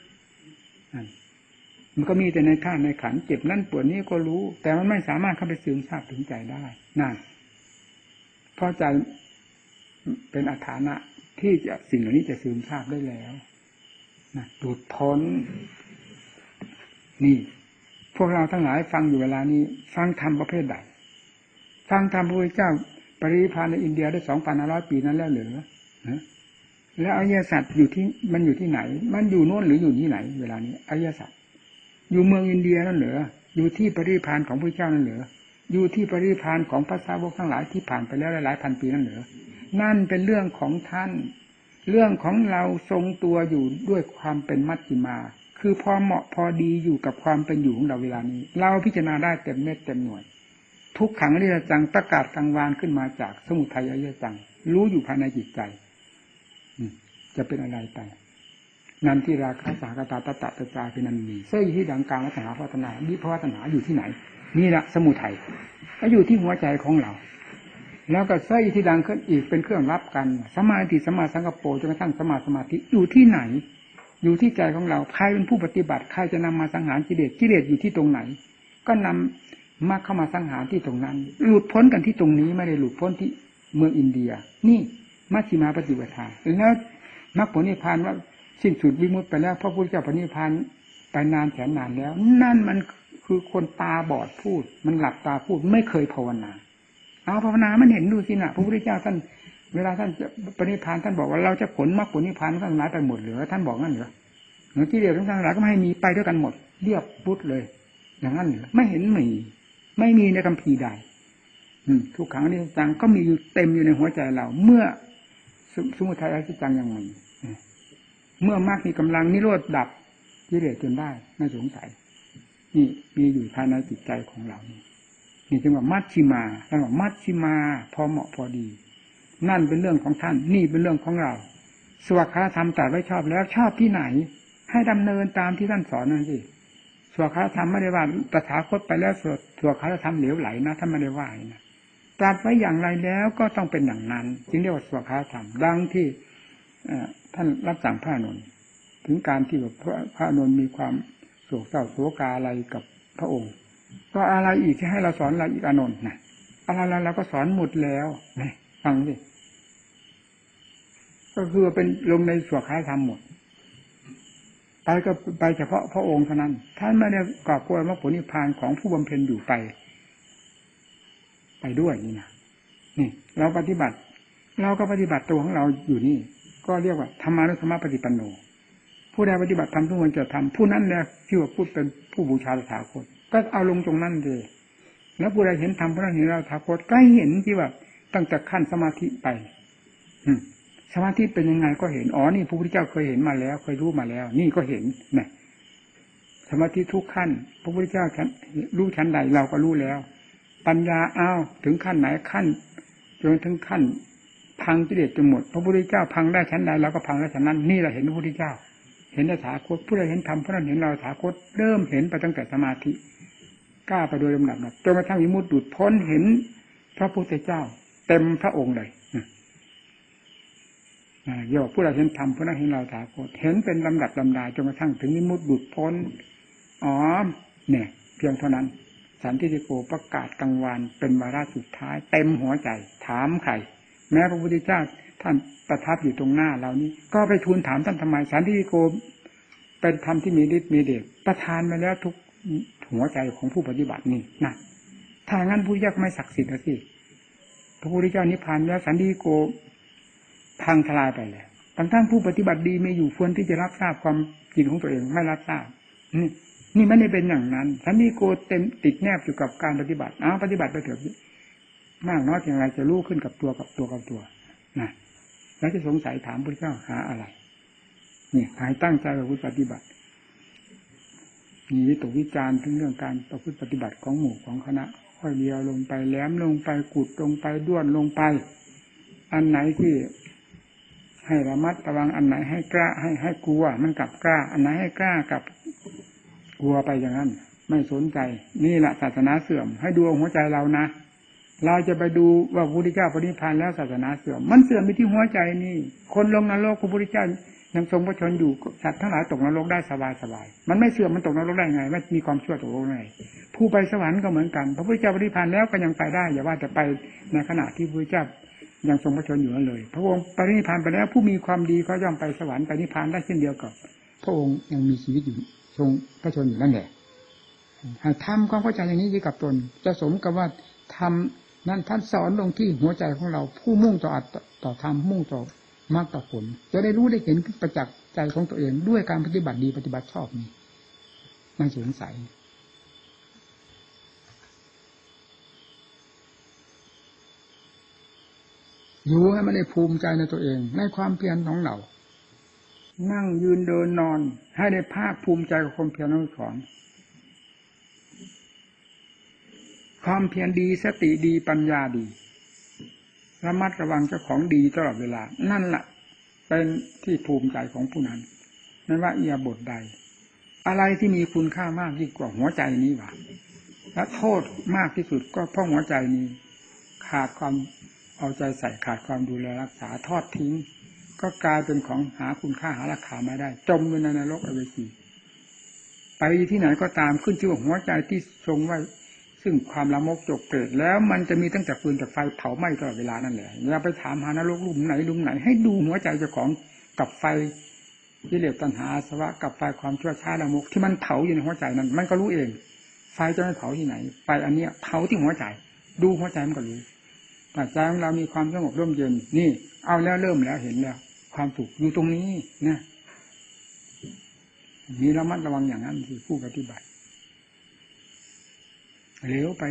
มันก็มีแต่ในธาตุในขันธ์เจ็บนั่นปวดนี้ก็รู้แต่มันไม่สามารถเข้าไปซึมซาบถึงใจได้นั่นเพราะใจเป็นอาถรรพ์ที่จะสิ่งเหล่านี้จะซึมซาบได้แล้วนะหลุดพ้นนี่พวกเราทั้งหลายฟังอยู่เวลานี้ฟังธรรมประเภทใดฟังธรรมพระพุทธเจ้าปรินิพพานในอินเดียได้ 2,500 ปีนั้นแล้วเหรอแล้วอริยสัจอยู่ที่มันอยู่ที่ไหนมันอยู่โน่นหรืออยู่ที่ไหนเวลานี้อริยสัจอยู่เมืองอินเดียนั่นเหรออยู่ที่ปรินิพพานของพระเจ้านั่นเหรออยู่ที่ปรินิพพานของพระสาวกทั้งหลายที่ผ่านไปแล้วหลายพันปีนั่นเหรอนั่นเป็นเรื่องของท่านเรื่องของเราทรงตัวอยู่ด้วยความเป็นมัชฌิมาคือพอเหมาะพอดีอยู่กับความเป็นอยู่ของเราเวลานี้เราพิจารณาได้เต็มเม็ดเต็มหน่วยทุกขังอนิจจังประกาศกลางวานขึ้นมาจากสมุทัยอริยจังรู้อยู่ภายในจิตใจจะเป็นอะไรไปนันที่ราคะสากตาตตะตะจาเป็นนันมีเสื้ออยู่ที่ดังกลางวัฏนาพัฒนาวิภวัฒนาอยู่ที่ไหนนี่แหละสมุทัยก็อยู่ที่หัวใจของเราแล้วก็เสื้ออยู่ที่ดังขึ้นอีกเป็นเครื่องรับกันสมาธิสมาสังกัปโปจนกระทั่งสมาธิอยู่ที่ไหนอยู่ที่ใจของเราใครเป็นผู้ปฏิบัติใครจะนำมาสังหารกิเลสอยู่ที่ตรงไหนก็นำมาเข้ามาสังหารที่ตรงนั้นหลุดพ้นกันที่ตรงนี้ไม่ได้หลุดพ้นที่เมืองอินเดียนี่มัชฌิมาปฏิปทาแล้วมรรคผลนิพพานว่าสิ้นสุดวิมุตติไปแล้วพระพุทธเจ้าปณิพพานไปนานแสนนานแล้วนั่นมันคือคนตาบอดพูดมันหลับตาพูดไม่เคยภาวนาเอาภาวนามันเห็นดูสินะพระพุทธเจ้าท่านเวลาท่านจะปณิพพานท่านบอกว่าเราจะผลมรรคผลนิพพานทั้งหลายไปหมดเหลือท่านบอกงั้นเหรอกิเลสทั้งหลายก็ไม่ให้มีไปด้วยกันหมดเรียบพุทธเลยอย่างนั้นเหรอไม่เห็นไม่มีในคัมภีร์ใดทุกขังอนิจจังก็มีอยู่เต็มอยู่ในหัวใจเราเมื่อสมุทัยอนิจจังยังมีเมื่อมรรคมีกำลังนิโรธดับกิเลสจนได้ไม่สงสัยนี่มีอยู่ภายในจิตใจของเรานี่จึงว่ามัชฌิมาท่านบอกมัชฌิมาพอเหมาะพอดีนั่นเป็นเรื่องของท่านนี่เป็นเรื่องของเราสวากขาธรรมตรัสไว้ชอบแล้วชอบที่ไหนให้ดำเนินตามที่ท่านสอนนั่นสิสวากขาธรรมไม่ได้ว่าตถาคตไปแล้วสวากขาธรรมเหลวไหลนะท่านไม่ได้ว่านะตรัสไว้อย่างไรแล้วก็ต้องเป็นอย่างนั้นจึงเรียกว่าสวากขาธรรมดังที่ท่านรับสั่งพระอานนท์ถึงการที่แบบพระอานนท์มีความโศกเศร้าโศกาอะไรกับพระองค์ก็อะไรอีกที่ให้เราสอนอะไรอีกอานนท์นะอะไรเราก็สอนหมดแล้วนี่ฟังสิก็คือเป็นลงในสวากขาธรรมหมดไปก็ไปเฉพาะพระองค์เท่านั้นท่านไม่ได้กอบโกยมรรคผลนิพพานของผู้บำเพ็ญอยู่ไปด้วยนี่นะนี่เราปฏิบัติเราก็ปฏิบัติตัวของเราอยู่นี่ก็เรียกว่าธรรมานุธรรมปฏิปันโนผู้ใดปฏิบัติธรรมทุกวันจะทำผู้นั้นแหละที่ว่าพูดเป็นผู้บูชาตถาคตก็เอาลงตรงนั้นเลยแล้วผู้ใดเห็นธรรมผู้นั้นเห็นเราตถาคตก็เห็นที่ว่าตั้งแต่ขั้นสมาธิไปสมาธิเป็นยังไงก็เห็นอ๋อนี่พระพุทธเจ้าเคยเห็นมาแล้วเคยรู้มาแล้วนี่ก็เห็นนะสมาธิทุกขั้นพระพุทธเจ้ารู้ชั้นใดเราก็รู้แล้วปัญญาอ้าวถึงขั้นไหนขั้นจนถึงขั้นพังกิเลสจนหมดพระพุทธเจ้าพังได้ชั้นใดเราก็พังได้ชั้นนั้นนี่เราเห็นพระพุทธเจ้าเห็นตถาคตผู้ใดเห็นธรรมผู้นั้นเห็นเราตถาคตเริ่มเห็นไปตั้งแต่สมาธิกล้าไปโดยลำดับจนกระทั่งวิมุตติหลุดพ้นเห็นพระพุทธเจ้าเต็มพระองค์เลยโยกผู้ใดเห็นธรรมผู้นั้นเห็นเราตถาคตเห็นเป็นลำดับลำดาจนกระทั่งถึงวิมุตติหลุดพ้นอ๋อเนี่ยเพียงเท่านั้นสันติโกประกาศกลางวานเป็นวาระสุดท้ายเต็มหัวใจถามใครแม้พระพุทธเจ้าท่านประทับอยู่ตรงหน้าเรานี้ก็ไปทูลถามท่านทำไมสันติโกเป็นธรรมที่มีฤทธิ์มีเดชประทานมาแล้วทุกหัวใจของผู้ปฏิบัตินี่นะถ้างั้นพระพุทธเจ้าก็ไม่ศักดิ์สิทธิ์นะสิพระพุทธเจ้านิพพานแล้วสันติโกพังทลายไปแล้วทั้งผู้ปฏิบัติดีไม่อยู่ควรที่จะรับทราบความจริงของตัวเองไม่รับทราบนี่ไม่ได้เป็นอย่างนั้นสันติโกเต็มติดแนบอยู่กับการปฏิบัติปฏิบัติไปเถอะมากน้อยอย่างไรจะรู้ขึ้นกับตัวนะแล้วจะสงสัยถามพระเจ้าหาอะไรนี่หายตั้งใจประพฤติปฏิบัติมีวิตกวิจารณ์ถึงเรื่องการประพฤติปฏิบัติของหมู่ของคณะค่อยเดียวลงไปแหลมลงไปกุดลงไปด้วนลงไปอันไหนที่ให้ระมัดระวังอันไหนให้กล้าให้กลัวมันกลับกล้าอันไหนให้กล้ากับกลัวไปอย่างนั้นไม่สนใจนี่แหละศาสนาเสื่อมให้ดูหัวใจเรานะเราจะไปดูว่าพระพุทธเจ้าปรินิพพานแล้วศาสนาเสื่อมมันเสื่อมไปที่หัวใจนี่คนลงนรกพระพุทธเจ้ายังทรงพระชนอยู่สัตว์ทั้งหลายตกนรกได้สบายมันไม่เสื่อมมันตกนรกได้ไงไม่มีความชั่วตกนรกไงผู้ไปสวรรค์ก็เหมือนกันพระพุทธเจ้าปรินิพพานแล้วก็ยังไปได้อย่าว่าแต่ไปในขณะที่พระพุทธเจ้ายังทรงพระชนอยู่นั่นเลยพระองค์ปรินิพพานไปแล้วผู้มีความดีก็ย่อมไปสวรรค์ไปนิพพานได้เช่นเดียวกับพระองค์ยังมีชีวิตอยู่ทรงพระชนอยู่นั่นแหละทำความเข้าใจอย่างนี้กับตนจะสมกับว่าทำนั้นท่านสอนลงที่หัวใจของเราผู้มุ่งต่อธรรมมุ่งต่อมรรคต่อผลจะได้รู้ได้เห็นประจักษ์ใจของตัวเองด้วยการปฏิบัติดีปฏิบัติชอบนี้ไม่สงสัยอยู่ให้มันได้ภูมิใจในตัวเองในความเพียรของเรานั่งยืนเดินนอนให้ได้ภาคภูมิใจกับความเพียรของเราความเพียรดีสติดีปัญญาดีระมัดระวังเจ้าของดีตลอดเวลานั่นแหละเป็นที่ภูมิใจของผู้นั้นไม่ว่าอิริยาบถใดอะไรที่มีคุณค่ามากยิ่งกว่าหัวใจนี้วะและโทษมากที่สุดก็เพราะหัวใจนี้ขาดความเอาใจใส่ขาดความดูแลรักษาทอดทิ้งก็กลายเป็นของหาคุณค่าหาราคาไม่ได้จมอยู่ในนรกอเวจีไปที่ไหนก็ตามขึ้นชื่อว่าหัวใจที่ทรงไว้ซึ่งความละมกจกเกรดแล้วมันจะมีตั้งแต่ฟืนจากไฟเผาไหม้ตลอดเวลานั่นแหละอย่าไปถามหานรกหลุมไหนให้ดูหัวใจเจ้าของกับไฟกิเลสตัณหาอาสวะกับไฟความชั่วช้าละมกที่มันเผาอยู่ในหัวใจนั้นมันก็รู้เองไฟจะไม่เผาที่ไหนไฟอันนี้เผาที่หัวใจดูหัวใจมันก็รู้แต่ใจของเรามีความสงบร่มเย็นนี่เอาแล้วเริ่มแล้วเห็นแล้วความสุขอยู่ตรงนี้นะมีระมัดระวังอย่างนั้นคือผู้ปฏิบัติเลี้ยวไป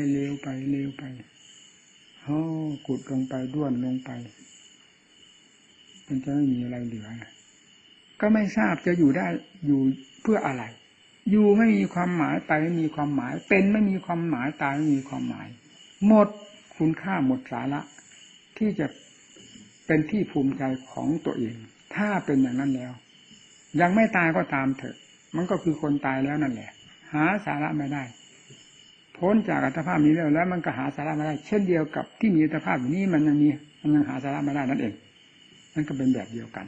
กุดลงไปด้วนลงไปมันจะไม่มีอะไรเหลือก็ไม่ทราบจะอยู่ได้อยู่เพื่ออะไรอยู่ไม่มีความหมายไปไม่มีความหมายเป็นไม่มีความหมายตายไม่มีความหมายหมดคุณค่าหมดสาระที่จะเป็นที่ภูมิใจของตัวเองถ้าเป็นอย่างนั้นแล้วยังไม่ตายก็ตามเถอะมันก็คือคนตายแล้วนั่นแหละหาสาระไม่ได้พ้นจากอัตภาพนี้แล้วมันก็หาสาระไม่ได้เช่นเดียวกับที่มีอัตภาพนี้มันยังหาสาระไม่ได้นั่นเองนั่นก็เป็นแบบเดียวกัน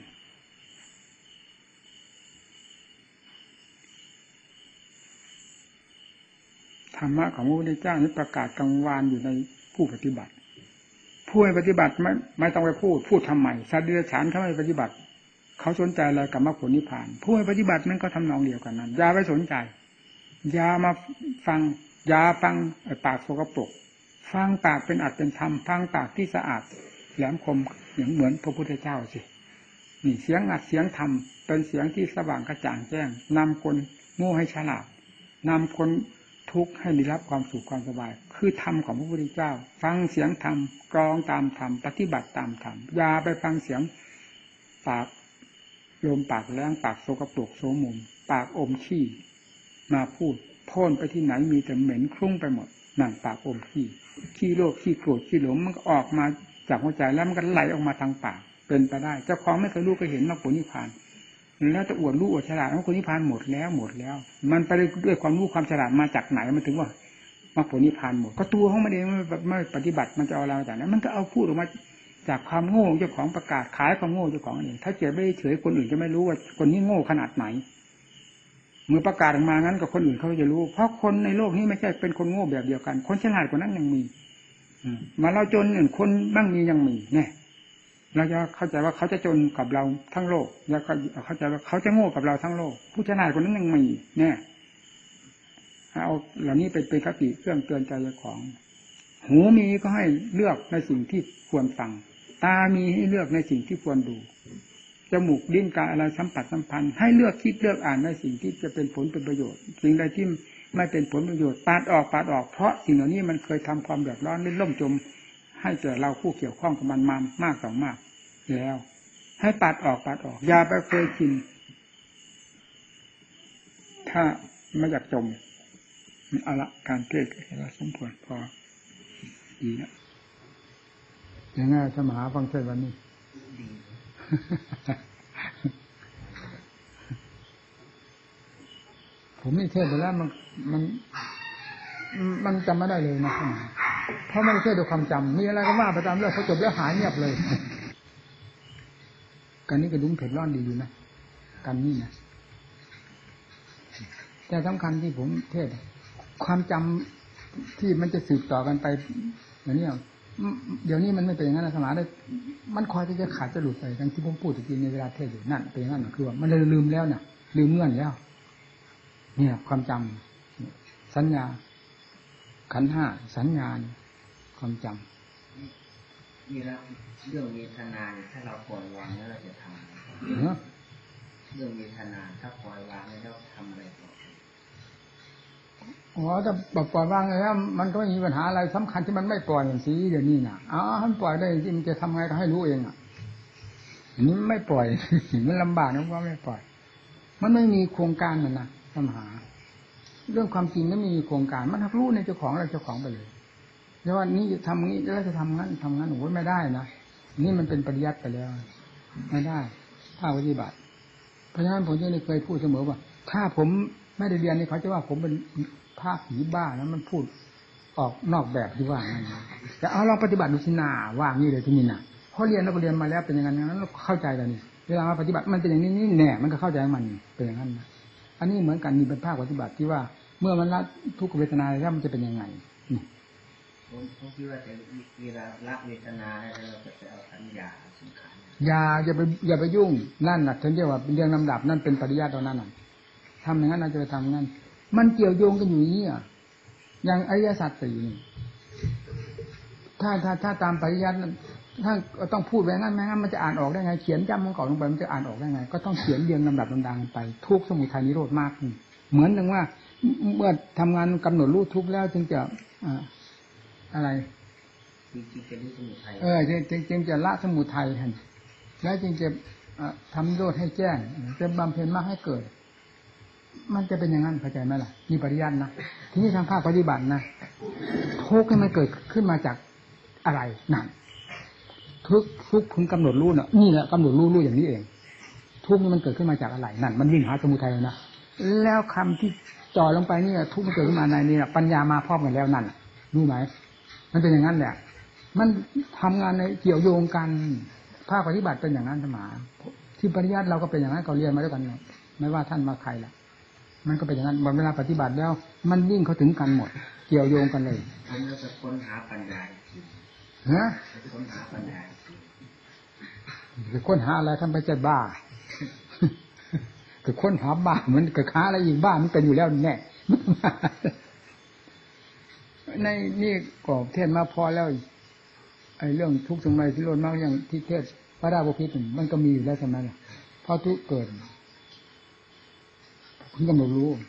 ธรรมะของพระพุทธเจ้านี้ประกาศกังวานอยู่ในผู้ปฏิบัติผู้ปฏิบัติไม่ต้องไปพูดทำไมสัตว์เดรัจฉานเขาไม่ปฏิบัติเขาสนใจอะไรกับมรรคผลนิพพานผู้ปฏิบัติมันก็ทำนองเดียวกันนั้นอย่าไปสนใจอย่ามาฟังอย่าฟังปากสกปรกฟังปากเป็นอัตเป็นธรรมฟังปากที่สะอาดแหลมคมอย่างเหมือนพระพุทธเจ้าสินี่เสียงอัดเสียงธรรมเป็นเสียงที่สว่างกระจ่างแจ้งนำคนโง่ให้ฉลาดนำคนทุกข์ให้ได้รับความสุขความสบายคือธรรมของพระพุทธเจ้าฟังเสียงธรรมกรองตามธรรมปฏิบัติตามธรรมอย่าไปฟังเสียงปากลมปากแรงปากโสกปรกโสมมปากอมขี้มาพูดพ่นไปที่ไหนมีแต่เหม็นคลุ้งไปหมดนั่นปากอมขี้โลภขี้โกรธขี้หลงมันก็ออกมาจากหัวใจแล้วมันก็ไหลออกมาทางปากเป็นไปได้เจ้าของไม่เคยรู้ก็เห็นมรรคผลนิพพานแล้วจะอวดรู้อวดฉลาดมรรคผลนิพพานหมดแล้วมันไปด้วยความรู้ความฉลาดมาจากไหนมันถึงว่ามรรคผลนิพพานหมดก็ตัวของมันเองไม่ปฏิบัติมันจะเอาอะไรจากนั้นมันก็เอาพูดออกมาจากความโง่เจ้าของประกาศขายความโง่เจ้าของเองถ้าเจ็บไม่เฉยคนอื่นจะไม่รู้ว่าคนนี้โง่ขนาดไหนเมื่อประกาศออกมางั้นกับคนอื่นเขาจะรู้เพราะคนในโลกนี้ไม่ใช่เป็นคนโง่แบบเดียวกันคนฉลาดกว่านั้นยังมีมาเราจนอื่นคนบ้างมียังมีเนี่ยเราจะเข้าใจว่าเขาจะจนกับเราทั้งโลกแล้วก็เข้าใจว่าเขาจะโง่กับเราทั้งโลกผู้ฉลาดกว่านั้นยังมีเนี่ยเอาเหล่านี้เป็นคติเครื่องเตือนใจของหูมีก็ให้เลือกในสิ่งที่ควรฟังตามีให้เลือกในสิ่งที่ควรดูจมูกลิ้นกายอะไรสัมผัสสัมพันธ์ให้เลือกคิดเลือกอ่านในสิ่งที่จะเป็นผลเป็นประโยชน์สิ่งใดที่ไม่เป็นผลประโยชน์ปัดออกเพราะสิ่งเหล่านี้มันเคยทำความเดือดร้อนล่มจมให้แก่เราผู้เกี่ยวข้องกับมันมากต่อมากแล้วให้ปัดออกอย่าไปเคยชินถ้าไม่อยากจมเอาละการเทศน์เราสมควรพอดีนะอย่างง่ายถ้ามหาฟังเทศน์วันนี้ผมนี่เทศไปแล้วมันจำไม่ได้เลยนะเพราะไม่ได้เทศด้วยความจำมีอะไรก็ว่าไปตามเรื่องพอจบแล้วหายเงียบเลยกันนี้กระดุมเผ็ดร้อนดีอยู่นะกันนี่นะแต่สำคัญที่ผมเทศความจำที่มันจะสืบต่อกันไปอย่างนี้เดี๋ยวนี้มันไม่เป็นอย่างนั้นนะสมัยได้มันคอยที่จะขาดจะหลุดไปทั้งที่ผมพูดตะกี้ในเวลาเทศอยู่นั่นเป็นอย่างนั้นคือว่ามันเลยลืมแล้วเนี่ยลืมเงื่อนแล้วเนี่ยความจำสัญญาขันธ์ห้าสัญญาความจำนี่แล้วเรื่องเวทนาถ้าเราปล่อยวางแล้วเราจะทำอะไรเรื่องเวทนาถ้าปล่อยวางแล้วทำอะไรต่ออ๋อแต่ปล่อยวางแล้วมันก็ไม่มีปัญหาอะไรสำคัญที่มันไม่ปล่อยอย่างสีเดี๋ยวนี้นะมันปล่อยได้ที่มันจะทำไงก็ให้รู้เองอันนี้ไม่ปล่อย มันลำบากนะว่าไม่ปล่อยมันไม่มีโครงการมันนะปัญหาเรื่องความจริงนั้นมีโครงการมันทักรู้ในเจ้าของเราเจ้าของไปเลยแต่ว่านี่ทำนี้แล้วจะทำงั้นโอ้ยไม่ได้นะนี่มันเป็นปริยัติไปแล้วไม่ได้ถ้าปฏิบัติเพราะฉะนั้นผมยังเคยพูดเสมอว่าถ้าผมไม่ได้เรียนนี่เขาจะว่าผมเป็นภาคผีบ้าแล้วมันพูดออกนอกแบบที่ว่างั้นแต่เอาลองปฏิบัติดูสินาว่างี้เลยที่นี่นะเพราะเรียนเราก็เรียนมาแล้วเป็นอย่างนั้นเราเข้าใจแล้วนี่เวลามาปฏิบัติมันเป็นอย่างนี้นี่แน่มันก็เข้าใจมันเป็นอย่างนั้นนะอันนี้เหมือนกันมีเป็นภาคปฏิบัติที่ว่าเมื่อมันละทุกขเวทนาแล้วมันจะเป็นยังไงผมคิดว่าจะเวลาละเวทนาแล้วเราจะเอาสัญญาสังขารอย่าไปยุ่งนั่นน่ะฉันเรียกว่าเป็นเรื่องลำดับนั่นเป็นปริยัติตอนนั้นน่ะทำอย่างนั้นเราจะไปทำงั้นมันเกี่ยวโยงกันอยู่นี่อย่างอริยสัจสี่นี่ถ้าตามปริยัติถ้าต้องพูดแบบนั้นมันจะอ่านออกได้ไงเขียนจำมันก่อนลงไปมันจะอ่านออกได้ไงก็ต้องเขียนเรียงลำดับลำดังไปทุกสมุทัยนิโรธมากเหมือนอย่างว่าเมื่อทำงานกำหนดรู้ทุกแล้วจึงจะอะไรจริงๆจะรู้สมุทัยจึงจะละสมุทัยแล้วจึงจะทำนิโรธให้แจ้งจะบำเพ็ญมากให้เกิดมันจะเป็นอย่างนั้นเข้าใจไหมล่ะมีปริยัตินะทีนี้ทางภาคปฏิบัตินะทุกข์ให้มันเกิดขึ้นมาจากอะไรนั่นทุกพึงกำหนดรู้น่ะนี่แหละกำหนดรู้อย่างนี้เองทุกข์นี่มันเกิดขึ้นมาจากอะไรนั่นมันวิ่งหาสมุทัยนะแล้วคำที่จ่อลงไปนี่ทุกข์มันเกิดขึ้นมาในนี่ปัญญามาพร้อมกันแล้วนั่นรู้ไหมมันเป็นอย่างนั้นแหละมันทำงานในเกี่ยวโยงกันภาคปฏิบัติเป็นอย่างนั้นเสมอที่ปริยัติเราก็เป็นอย่างนั้นเราเรียนมาด้วยกันไม่ว่าท่านมาใครล่ะมันก็เป็นอย่างนั้นเวลาปฏิบัติแล้วมันวิ่งเข้าถึงกันหมดเกี่ยวโยงกันเลยผมจะค้นหาปัญญาค้นหาปัญญาจะค้นหาอะไรท่านไปใจบ้าคือค้นหาบ้าเหมือนกับค้าอะไรอีกบ้ามันเป็นอยู่แล้วแน่ในนี่กอบเทศมาพอแล้วไอ้เรื่องทุกข์สมัยที่โลดมากอย่างที่เทศพระราชพิธมันก็มีอยู่แล้วใช่ไหมล่ะเพราะทุกข์เกิดคุณกำหนดรู้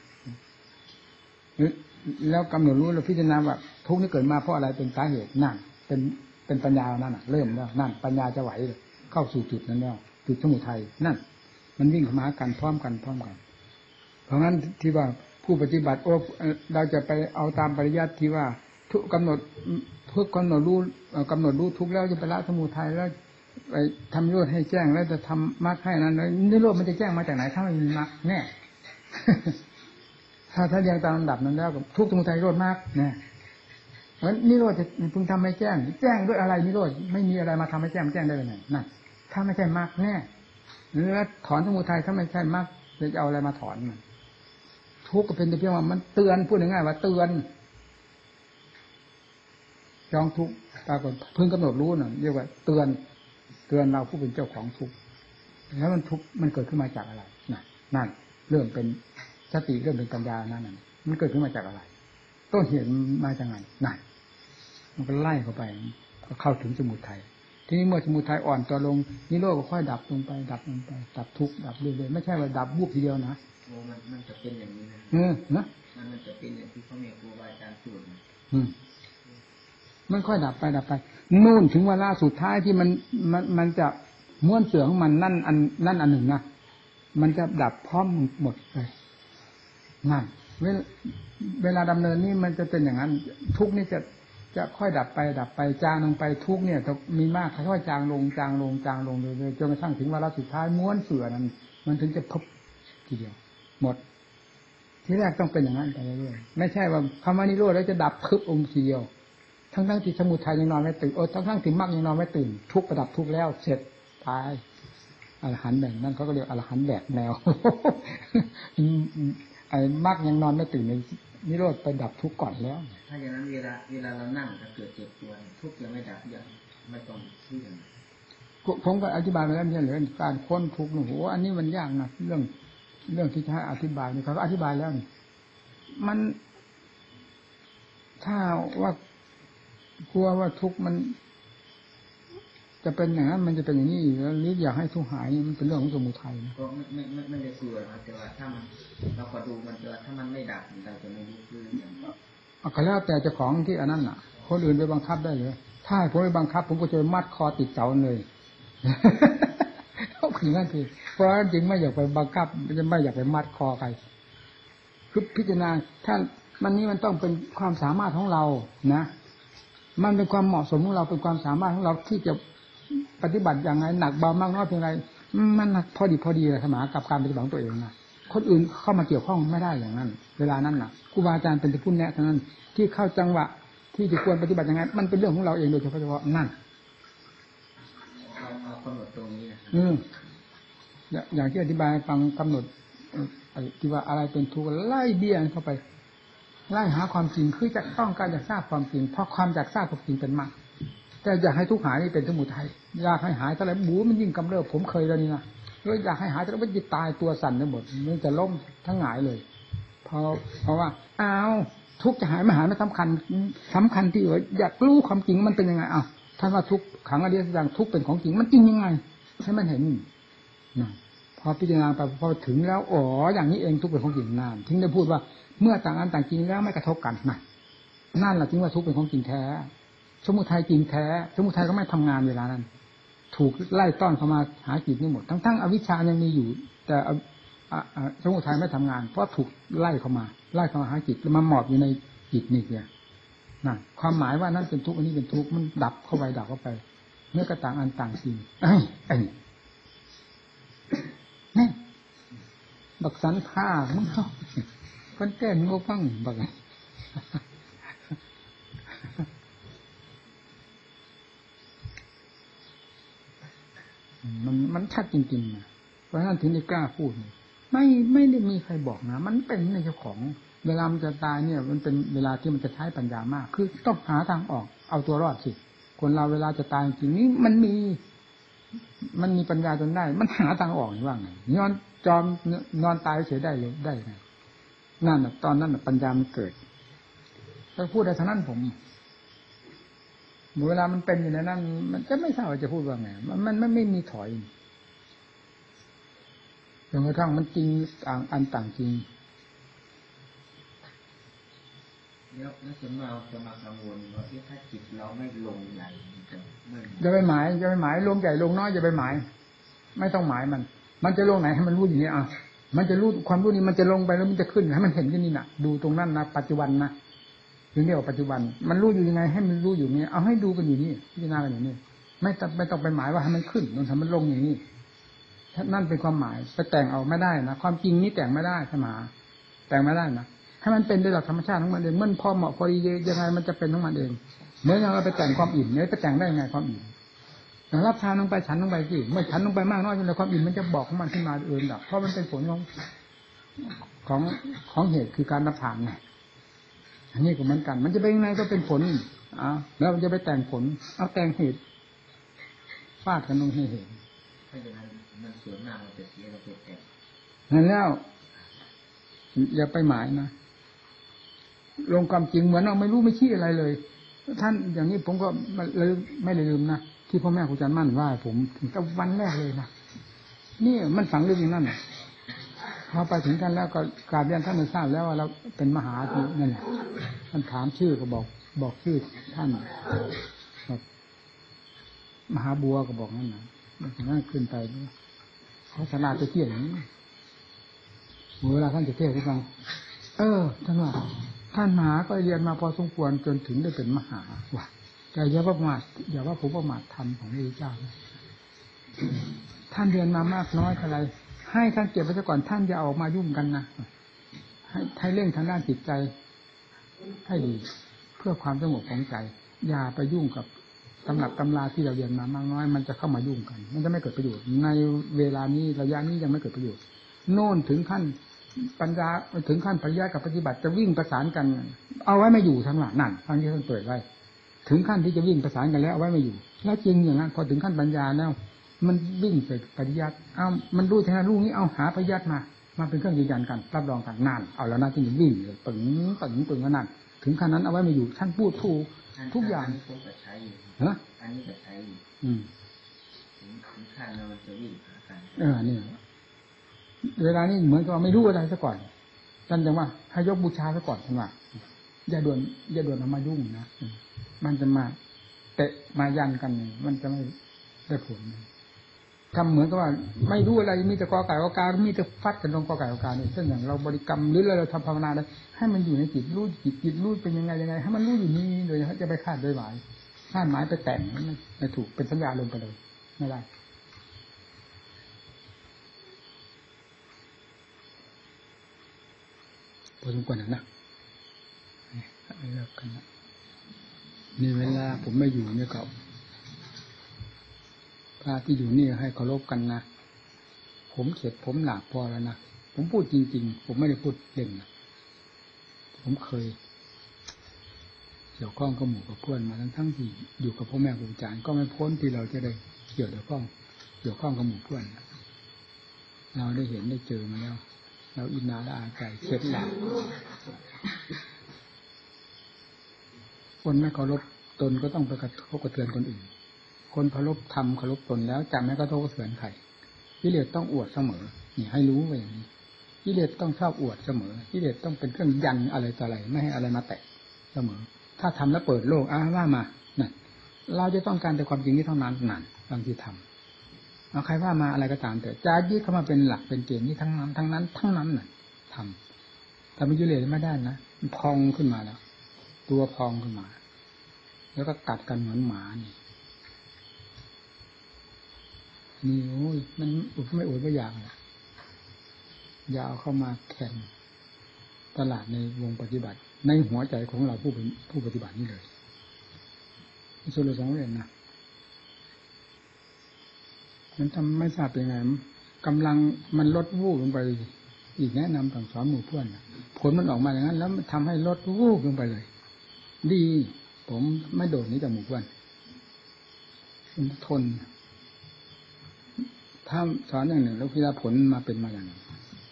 แล้วกำหนดรู้แล้วพิจารณาว่าทุกข์นี้เกิดมาเพราะอะไรเป็นสาเหตุนั่นเป็นปัญญานั่นเริ่มแล้วนั่นปัญญาจะไหวเข้าสู่จุดนั้นแล้วจุดสมุทัยนั่นมันวิ่งเข้ามากันพร้อมกันเพราะงั้นที่ว่าผู้ปฏิบัติเราจะไปเอาตามปริยัติที่ว่าทุกกำหนดทุกกำหนดรู้ทุกแล้วจะไปละสมุทัยแล้วไปทำนิโรธให้แจ้งแล้วจะทำมรรคให้นั้นนิโรธมันจะแจ้งมาจากไหนถ้าไม่มีมรรคแน่ถ้าเรียงตามลำดับนั้นแล้วทุกสมุทัยนิโรธมรรคเนี่ยเพราะนิโรธจะพึงทำให้แจ้งด้วยอะไรนิโรธไม่มีอะไรมาทำให้แจ้งได้เลยนั่นถ้าไม่ใช่มรรคแน่แล้วถอนสมุทัยถ้าไม่ใช่มรรคจะเอาอะไรมาถอนมันทุกข์ก็เป็นแต่เพียงว่ามันเตือนพูดง่ายๆว่าเตือนจองทุกข์ปรากฏพึงกำหนดรู้น่ะเรียกว่าเตือนเราผู้เป็นเจ้าของทุกข์แล้วมันทุกข์มันเกิดขึ้นมาจากอะไรนั่นเริ่มเป็นสติเริ่มเป็นปัญญานั่นมันเกิดขึ้นมาจากอะไรต้นเหตุมาจากไหนนั่นมันก็ไล่เข้าไปก็เข้าถึงสมุทัยทีนี้เมื่อสมุทัยอ่อนตัวลงนิโรธก็ค่อยดับลงไปดับทุกข์ดับเรื่อยๆไม่ใช่ว่าดับวูบทีเดียวนะมันจะเป็นอย่างนี้นะมันจะเป็นอย่างที่พ่อแม่ครูบาอาจารย์พูดมันค่อยดับไปนู่นถึงเวลาสุดท้ายที่มันจะม้วนเสือของมันนั่นอันหนึ่งนะมันจะดับพร้อมหมดเลยนั่นเวลาดำเนินนี่มันจะเป็นอย่างนั้นทุกนี่จะจะค่อยดับไปจางลงไปทุกเนี่ยจะมีมากค่อยๆจางลงเลยจนกระทั่งถึงวาระสุดท้ายม้วนเสื่อนั้นมันถึงจะพบทีเดียวหมดที่แรกต้องเป็นอย่างนั้นไปเรื่อยๆไม่ใช่ว่าคำว่านิโรธแล้วจะดับพึบองค์ทีเดียวทั้งที่สมุทัยยังนอนไม่ตื่นทั้งที่มรรคยังนอนไม่ตื่นทุกประดับทุกแล้วเสร็จตายอรหันต์แบบนั้นเขาก็เรียกอรหันต์แบบแนว ไอ้มรรคยังนอนไม่ตื่นในนิโรธไปดับทุกข์ก่อนแล้วถ้าอย่างนั้นเวลาเรานั่งจะเกิดเจ็บปวดทุกข์ยังไม่ดับยังไม่ต้องที่อย่างผมก็อธิบายไปแล้วเนี่ยเหลือการค้นทุกข์โอ้โหอันนี้มันยากนะเรื่องที่จะให้อธิบายนี่เขาก็อธิบายแล้วนี่มันถ้าว่ากลัวว่าทุกข์มันจะเป็นอย่างนั้นมันจะเป็นอย่างนี้อีกแล้วหรืออยากให้ทุกข์หายมันเป็นเรื่องของสมุทัยนะก็ไม่ได้กลัวนะแต่ว่าถ้ามันเราก็ดูมันถ้ามันไม่ดับเราจะไม่รู้คืออย่างก็แล้วแต่เจ้าของที่อันนั้นน่ะคนอื่นไปบังคับได้เลยถ้าผมไปบังคับผมก็จะมัดคอติดเสาเลยเขาคือนั่นคือเพราะจริงไม่อยากไปบังคับไม่อยากไปมัดคอใครคือพิจารณาถ้ามันนี้มันต้องเป็นความสามารถของเรานะมันเป็นความเหมาะสมของเราเป็นความสามารถของเราที่จะปฏิบัติอย่างไรหนักเบามากน้อยเพียงไรมันหนักพอดีเลยสมานกับการปฏิบัติของตัวเองนะคนอื่นเข้ามาเกี่ยวข้องไม่ได้อย่างนั้นเวลานั้นน่ะครูบาอาจารย์เป็นผู้แนะเท่านั้นที่เข้าจังหวะที่จะควรปฏิบัติยังไงมันเป็นเรื่องของเราเองโดยเฉพาะนั่นเรากำหนดตรงนี้อย่างที่อธิบายฟังกำหนดที่ว่าอะไรเป็นทุกข์ไล่เบี้ยเข้าไปไล่หาความจริงคือจะต้องการอยากทราบความจริงเพราะความอยากทราบความจริงเป็นมากแต่อยากให้ทุกข์หายนี่เป็นสมุทัยอยากให้หายแต่ละบูมันยิ่งกำเริบผมเคยแล้วนี่นะแล้วอยากให้หายแต่ละมันจะตายตัวสั่นไปหมดมันจะล้มทั้งหงายเลยเพราะว่าทุกข์จะหายไม่หายไม่สำคัญที่อยากรู้ความจริงมันเป็นยังไงท่านว่าทุกขังอริยสัจทุกเป็นของจริงมันจริงยังไงให้มันเห็นพอพิจารณาไปพอถึงแล้วอย่างนี้เองทุกเป็นของจริงนานถึงได้พูดว่าเมื่อต่างอันต่างจริงแล้วไม่กระทบกันนั่นแหละจึงว่าทุกเป็นของจริงแท้สมุทัยจริงแท้สมุทัยก็ไม่ทำงานเวลานั้นถูกไล่ต้อนเข้ามาหาจิตนี่หมดทั้งอวิชชายังมีอยู่แต่สมุทัยไม่ทำงานเพราะถูกไล่เข้ามาหาจิตแล้วมาหมอบอยู่ในจิตนี่เนี่ยนั่นความหมายว่านั่นเป็นทุกข์อันนี้เป็นทุกข์มันดับเข้าไปเมื่อกระต่างอันต่างจริงนี่บักสันผ้ามึงเขาคนแก่มึงก็ฟังบักมันชัดจริงๆนะเพราะฉะนั้นถึงได้กล้าพูดไม่ได้มีใครบอกนะมันเป็นในเจ้าของเวลามันจะตายเนี่ยมันเป็นเวลาที่มันจะใช้ปัญญามากคือต้องหาทางออกเอาตัวรอดสิคนเราเวลาจะตายจริงนี้มันมีปัญญาจนได้มันหาทางออกว่าไงนอนตายเฉยได้เลยได้ไงนั่นน่ะตอนนั้นน่ะปัญญามันเกิดถ้าพูดได้เท่านั้นผมเวลามันเป็นอยู่ในนั้นมันจะไม่ทราบว่าจะพูดว่าไงมันไม่มีถอยจนกระทั่งมันจริงต่างจริงแล้วส่วนเราจะมากังวลว่าถ้าจิตเราไม่ลงใหญ่จะไม่อย่าไปหมายลงใหญ่ลงน้อยอย่าไปหมายไม่ต้องหมายมันจะลงไหนให้มันรู้อย่างนี้มันจะรู้ความรู้นี้มันจะลงไปแล้วมันจะขึ้นให้มันเห็นที่นี่น่ะดูตรงนั้นนะปัจจุบันนะถึงเรียกว่าปัจจุบันมันรู้อยู่ยังไงให้มันรู้อยู่นี่เอาให้ดูกันอยู่นี่พิจารณากันอยู่นี่ไม่ต้องไปหมายว่าให้มันขึ้นมันทำมันลงอย่างนี้นั่นเป็นความหมายไปแต่งเอาไม่ได้นะความจริงนี้แต่งไม่ได้ใช่ไหมแต่งไม่ได้นะให้มันเป็นด้วยหลักธรรมชาติของมันเองมันพอเหมาะพอดียังไงมันจะเป็นของมันเองเมื่อเราไปแต่งความอิ่มเนี่ยไปแต่งได้ยังไงความอิ่มอย่างรับทานลงไปฉันลงไปสิเมื่อฉันลงไปมากน้อยจนความอิ่มมันจะบอกของมันขึ้นมาเองหรอกเพราะมันเป็นผลของเหตุคือการรับทานไงอันนี้ก็เหมือนกันมันจะเป็นยังไงก็เป็นผลแล้วมันจะไปแต่งผลเอาแต่งเหตุฟาดกันลงให้เห็นถ้าอย่างนั้นมันส่วนมากมันจะเสียเราไปแต่งนั่นแล้วอย่าไปหมายนะลงความจริงเหมือนเราไม่รู้ไม่ชี้อะไรเลยท่านอย่างนี้ผมก็ไม่ได้ลืมนะที่พ่อแม่ครูอาจารย์มั่นว่าผมถึงแต่วันแรกเลยนะนี่มันฝังลึกอย่างนั้นพอไปถึงท่านแล้วก็กราบเรียนท่านได้ทราบแล้วว่าเราเป็นมหาที่นั่นแหละท่านถามชื่อก็บอกชื่อท่านมหาบัวก็บอกนั่นนะนั่นขึ้นไปเขาศาลาจะเที่ยงเวลาท่านจะเทศน์ให้ฟังท่านว่าถ้าท่านมหาก็เรียนมาพอสมควรจนถึงได้เป็นมหาว่ะแต่อย่าว่าประมาทอย่าว่าผมประมาทธรรมของพระพุทธเจ้านะท่านเรียนมามากน้อยเท่าไรให้ท่านเก็บไว้ซะก่อนท่านอย่าออกมายุ่งกันนะให้เร่งทางด้านจิตใจให้ดีเพื่อความสงบของใจอย่าไปยุ่งกับตำรับตำราที่เราเรียนมามากน้อยมันจะเข้ามายุ่งกันมันจะไม่เกิดประโยชน์ในเวลานี้ระยะนี้ยังไม่เกิดประโยชน์โน่นถึงขั้นปัญญาถึงขั้นปริยัติกับปฏิบัติจะวิ่งประสานกันเอาไว้ไม่อยู่ทั้งหลังนั่นฟังที่ท่านเปิดไว้ถึงขั้นที่จะวิ่งประสานกันแล้วเอาไว้ไม่อยู่แล้วจริงอย่างนั้นพอถึงขั้นปัญญาแล้วมันวิ่งไปปริยัติเอามันรู้ทั้งนั้นรู้นี้เอาหาปริยัติมาเป็นเครื่องยืนยันกันรับรองกันนั่นเอาแล้วนะที่จะวิ่งปึ๋งนั่นถึงขั้นนั้นเอาไว้ไม่อยู่ท่านพูดถูกทุกอย่างฮะอันนี้จะใช้อยู่ถึงขั้นเราจะวิ่งหากันนี่เวลานี้เหมือนกับไม่รู้อะไรซะก่อนท่านจะว่าให้ยกบูชาซะก่อนท่านว่าอย่าด่วนเอามายุ่งนะมันจะมาเตะมายันกันมันจะไม่ได้ผลทำเหมือนกับว่าไม่รู้อะไรมีแต่กอไก่กากามีแต่ฟัดกันตรงกอไก่กากาเนี่ยเช่นอย่างเราบริกรรมหรือเราทำภาวนาได้ให้มันอยู่ในจิตรู้จิตรู้เป็นยังไงให้มันรู้อยู่นี่โดยจะไปคาดโดยหมายคาดหมายไปแต่งไม่ถูกเป็นสัญญาลงไปเลยไม่ได้พอสมควรนะเลิกกันนะนี่เวลาผมไม่อยู่เนี่ยก็พระที่อยู่นี่ให้เคารพกันนะผมเข็ดผมหลาบพอแล้วนะผมพูดจริงๆผมไม่ได้พูดเล่นนะผมเคยเกี่ยวข้องกับหมู่กับเพื่อนมาทั้งที่อยู่กับพ่อแม่ครูอาจารย์ก็ไม่พ้นที่เราจะได้เกี่ยวข้องกับหมู่เพื่อนเราได้เห็นได้เจอมาแล้วเราอินนาละอาใจเข็ดหลาบคนไม่เคารพตนก็ต้องไปกระทบกระเทือนคนอื่นคนเคารพธรรมเคารพตนแล้วจำไม่กระทบกระเทือนใครกิเลสต้องอวดเสมอนี่ให้รู้ไว้อย่างนี้กิเลสต้องชอบอวดเสมอกิเลสต้องเป็นเครื่องยันอะไรต่ออะไรไม่ให้อะไรมาแตะเสมอถ้าทำแล้วเปิดโลกว่ามานั่นเราจะต้องการแต่ความจริงนี้เท่านั้นนั่นบางทีทำเอาใครว่ามาอะไรก็ตามแต่จะยึดเข้ามาเป็นหลักเป็นเกณฑ์นี้ทั้งนั้นน่ะทำแต่ไม่กิเลสไม่ได้นะมันพองขึ้นมาแล้วตัวพองขึ้นมาแล้วก็กัดกันเหมือนหมานี่โอ้ยมันไม่อดไม่อยากนะอย่าเอาเข้ามาแข่งตลาดในวงปฏิบัติในหัวใจของเราผู้ปฏิบัตินี่เลยส่วนเราสองเรื่องนะมันทำไม่ทราบเป็นไงกำลังมันลดวูบลงไปอีกแนะนำสั่งสอนหมู่เพื่อนผลมันออกมาอย่างนั้นแล้วมันทำให้ลดวูบลงไปเลยดีผมไม่โดดนี้จากหมู่เพื่อนทนถ้าสอนอย่างหนึ่งแล้วพิจารณาผลมาเป็นมาอย่างหนึ่ง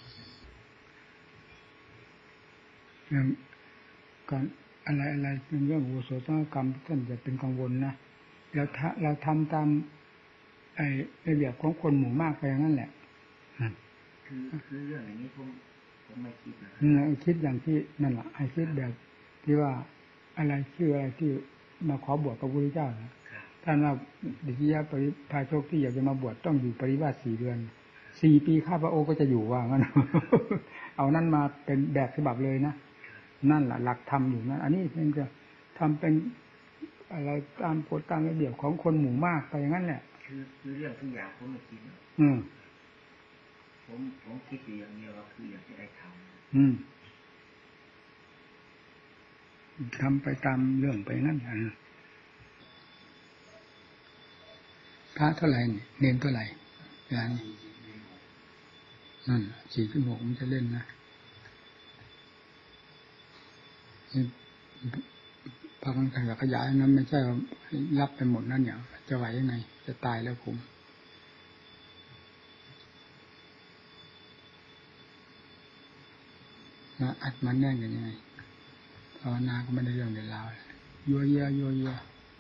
ก่อนอะไรเป็นเรื่องอุโสตกรรมท่านจะเป็นกังวลนะเราทำตามระเบียบของคนหมู่มากไปอย่างนั้นแหละคือเรื่องอย่างนี้ผมไม่คิดนะคิดอย่างที่นั่นแหละให้คิดแบบที่ว่าอะไรชื่ออะไรที่มาขอบวชพระพุทธเจ้านะท่านว่าดิษยาปริพาชกที่อยากจะมาบวชต้องอยู่ปริวาส4 เดือน4 ปีข้าพระองค์ก็จะอยู่ว่างั้น เอานั่นมาเป็นแบบฉบับเลยนะนั่นแหละหลักธรรมอยู่นะอันนี้มันจะทำเป็นอะไรตามกฎตามระเบียบของคนหมู่มากไปอย่างนั้นแหละคือเรื่องทุกอย่างผมไม่คิดผมคิดอย่างเดียวว่าคืออยากจะได้ทำทำไปตามเรื่องไปนั่นพระเท่าไหร่เนนเท่าไหร่งานนั่น4-6มันจะเล่นนะพากันขยายนั้นไม่ใช่รับไปหมดนั่นอย่างจะไหวยังไงจะตายแล้วผมนะอัดมันแน่นกันยังไงภาวนาก็ไม่ได้เรื่องเดียวยัวเยีย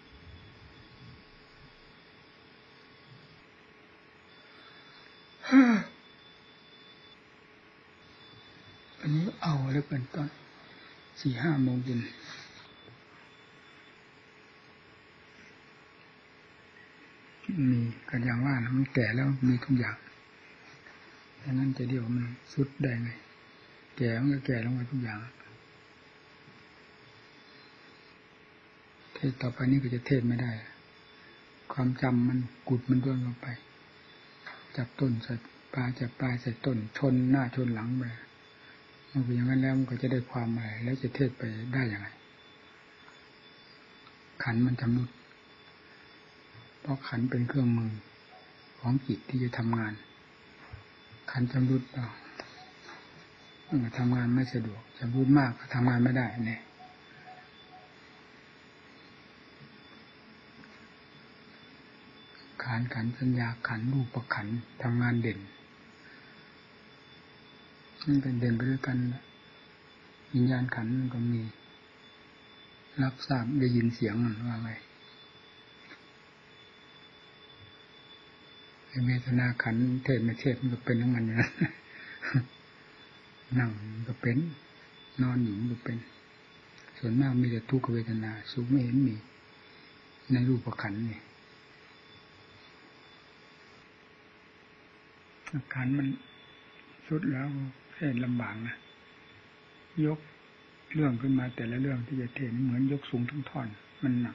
อันนี้เอาแล้วเป็นตอน 4-5 โมงเย็นมีกันอย่างว่านะมันแก่แล้วมีทุกอย่างดังนั้นจะเดียวมันสุดได้ไงแก่มันก็แก่ลงไปทุกอย่างเทศต่อไปนี้ก็จะเทศไม่ได้ความจำมันกุดมันด้วนลงไปจากต้นใส่ปลายจากปลายใส่ต้นชนหน้าชนหลังไปมันเป็นอย่างนั้นแล้วมันก็จะได้ความอะไรแล้วจะเทศไปได้อย่างไรขันมันชำรุดเพราะขันเป็นเครื่องมือของจิตที่จะทำงานขันชำรุดมันก็ทำงานไม่สะดวกชำรุดมากก็ทำงานไม่ได้เนี่ยขันสัญญาขันรูปขันทำงานเด่นมันเป็นเด่นไปด้วยกันวิญญาณขันมันก็มีรับทราบได้ยินเสียงมันว่าไงเวทนาขันเทศไม่เทศมันก็เป็นของมันอย่างนั้นนั่งมันก็เป็นนอนอยู่มันก็เป็นส่วนมากมีแต่ทุกขเวทนาสุขไม่เห็นมีในรูปขันนี่ขันมันสุดแล้วเทศลำบากนะยกเรื่องขึ้นมาแต่ละเรื่องที่จะเทศเหมือนยกสูงทั้งท่อนมันหนัก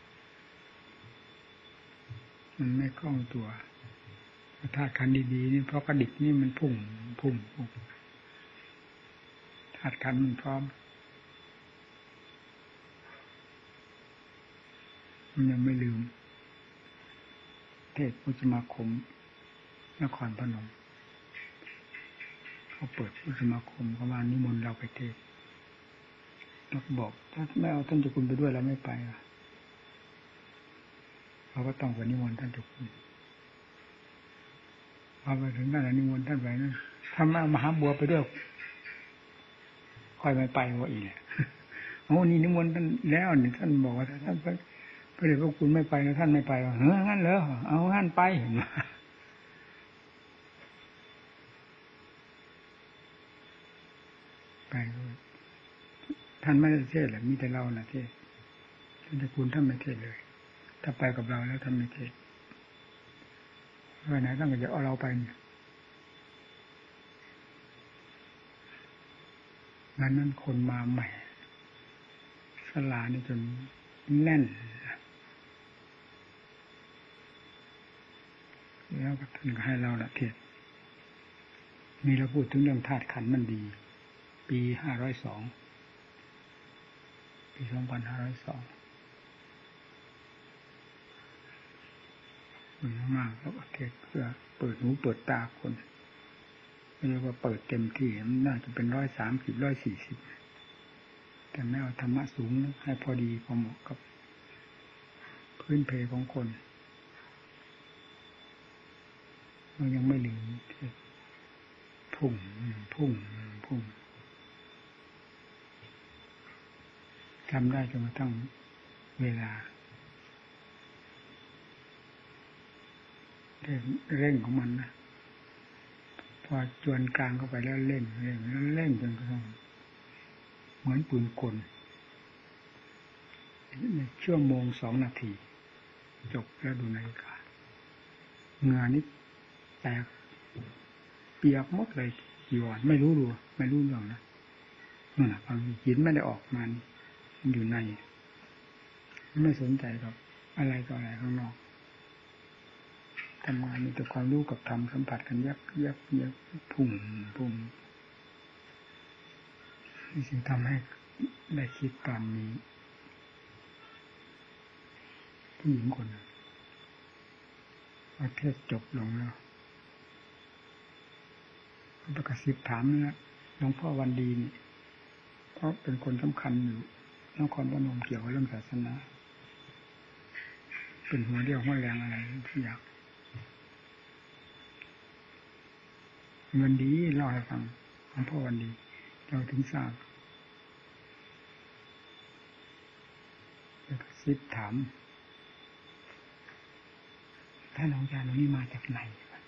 มันไม่คล่องตัวธาตุขันธ์ดีๆนี่เพราะกระดิกนี่มันพุ่งธาตุขันธ์มันพร้อมมันยังไม่ลืมเทศพุทธสมาคมนครพนมเขาเปิดพุทธสมาคมเขามานิมนต์เราไปเทศเราบอกถ้าไม่เอาท่านเจ้าคุณไปด้วยเราไม่ไปเราก็ต้องไปนิมนต์ท่านเจ้าคุณพอไปถึงนั่นนิมนต์ท่านไปนั่นถ้าไม่เอามหาบัวไปด้วยค่อยไม่ไปว่าอีกเนี่ยโอ้นี่นิมนต์ท่านแล้วนี่ท่านบอกว่าท่านไปเดี๋ยวพวกคุณไม่ไปนะท่านไม่ไปเฮ้ยงั้นเหรอเอางั้นไปไปท่านไม่ได้เทศหรอกมีแต่เราน่ะเทศท่านเจ้าคุณท่านไม่เทศเลยถ้าไปกับเราแล้วท่านไม่เทศไปไหนท่านก็จะเอาเราไปนั้นคนมาใหม่ศาลานี่จนแน่นแล้วก็ท่านก็ให้เราละเทศมีเราพูดถึงเรื่องธาตุขันธ์มันดีปี502ปี2502มากแล้วก็เทศเพื่อเปิดหูเปิดตาคนไม่ใช่ว่าเปิดเต็มที่มันน่าจะเป็น130 140แต่ไม่เอาธรรมะสูงให้พอดีพอเหมาะกับพื้นเพของคนมันยังไม่ลืมพุ่งทำได้จนกระทั่งเวลาเร่งของมันนะพอจวนกลางเข้าไปแล้วเร่งจนกระทั่งเหมือนปืนกลในชั่วโมง2 นาทีจบแล้วดูนาฬิกาเหงื่อนี่แตกเปียกหมดเลยจีวรไม่รู้เรื่องนะนั่นแหละความหินไม่ได้ออกมาอยู่ในไม่สนใจกับอะไรต่ออะไรข้างนอกทำงานมีแต่ความรู้กับธรรมสัมผัสกันยับพุ่งนี่จึงทำให้ได้คิดตอนนี้ผู้หญิงคนนึงเทศจบลงแล้วประกาศสิบถามนะหลวงพ่อวันดีนี่เพราะเป็นคนสำคัญอยู่นครพนมเกี่ยวกับเรื่องศาสนาเป็นหัวเรี่ยวหัวแรงอะไรทุกอย่างเงินดีเล่าให้ฟังหลวงพ่อวันดีเราถึงทราบประกาศสิบถามท่านอาจารย์นี้มาจากไหน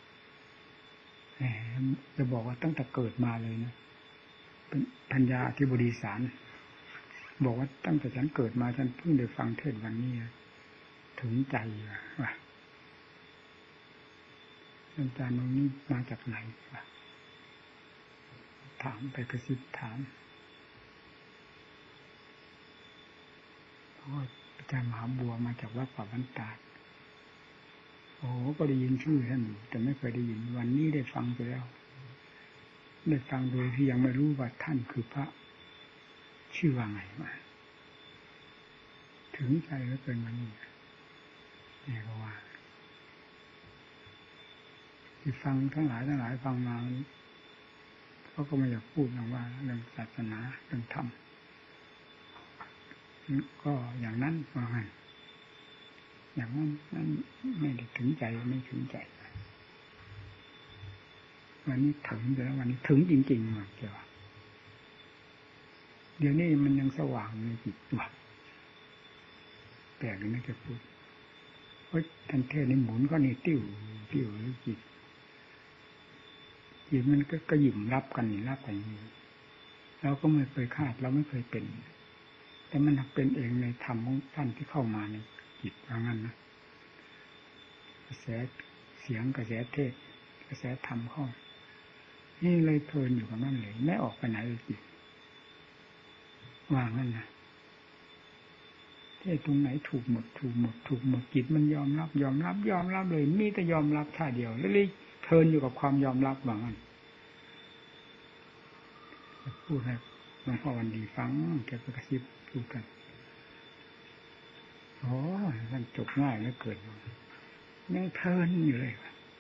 จะบอกว่าตั้งแต่เกิดมาเลยนะเป็นปัญญาอธิบดีศาลบอกว่าตั้งแต่ฉันเกิดมาฉันเพิ่งได้ฟังเทศน์วันนี้ถึงใจว่าอาจารย์นี้มาจากไหนวะถามไปกระซิบถามเพราะว่าจารย์มหาบัวมาจากวัดป่าบ้านตาดโอ้ก็ได้ยินชื่อท่านแต่ไม่เคยได้ยินวันนี้ได้ฟังไปแล้วได้ฟังโดยที่ยังไม่รู้ว่าท่านคือพระชื่อว่าไงมาถึงใจเหลือเกินวันนี้นี่ก็ว่าที่ฟังทั้งหลายฟังมาเขาก็ไม่อยากพูดนะว่าเรื่องศาสนาเรื่องธรรมก็อย่างนั้นว่าไงอย่างนั้นไม่ได้ถึงใจไม่ถึงใจวันนี้ถึงแล้ววันนี้ถึงจริงๆมาเกี่ยวเดี๋ยวนี้มันยังสว่างในจิตว่ะแปลกเลยนะจะพูดเพราะทันเทศในหมุนก็นี่ติ้วแล้วจิตมันก็หยิ่มรับกันนี่รับกันนี่เราก็ไม่เคยคาดเราไม่เคยเป็นแต่มันเป็นเองในธรรมของท่านที่เข้ามาในจิตว่างั้นนะกระแสเสียงกระแสเทศกระแสธรรมเข้านี่เลยเพลินอยู่กับนั่นเลยไม่ออกไปไหนเลยจิตว่างั้นนะเทศตรงไหนถูกหมดจิตมันยอมรับเลยมีแต่ยอมรับท่าเดียวแล้วเลยเพลินอยู่กับความยอมรับว่างั้นพูดให้หลวงพ่อวันดีฟังแกก็กระซิบพูดกันโอ้ท่านจบง่ายเหลือเกินยังเพลินอยู่เลย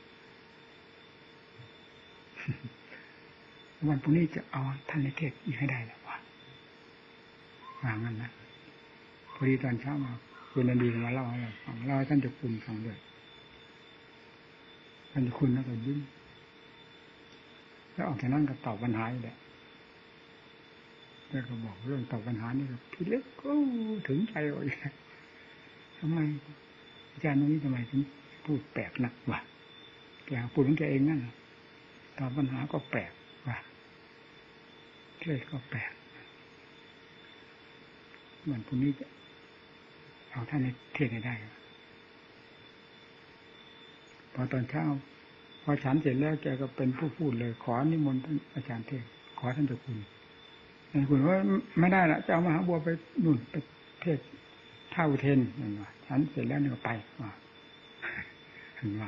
วันพรุ่งนี้จะเอาท่านในเทศอีกให้ได้แล้วว่างั้นนะพอดีตอนเช้ามาคุณนันดีมาเล่าให้ฟังเล่าให้ท่านเจ้าคุณฟังด้วยท่านเจ้าคุณแล้วก็ยิ้มแล้วออกจากนั้นก็ตอบปัญหาอีกแหละแล้วก็บอกเรื่องตอบปัญหานี่ก็พี่เล็กก็ถึงใจเลยทำไมอาจารย์นี้ทำไมถึงพูดแปลกนักวะแกพูดของแกเองนั่นตอบปัญหาก็แปลกว่ะเทศก็แปลกเหมือนพวกนี้จะเอาท่านในเทศได้พอตอนเช้าพอฉันเสร็จแล้วแกก็เป็นผู้พูดเลยขอนิมนต์ท่านอาจารย์เทศขอท่านเจ้าคุณคุณว่าไม่ได้ละจะเอามหาบัวไปนู่นไปเทศท่าอุเทนอย่างว่าฉันเสร็จแล้วเนี่ยไปถึงว่า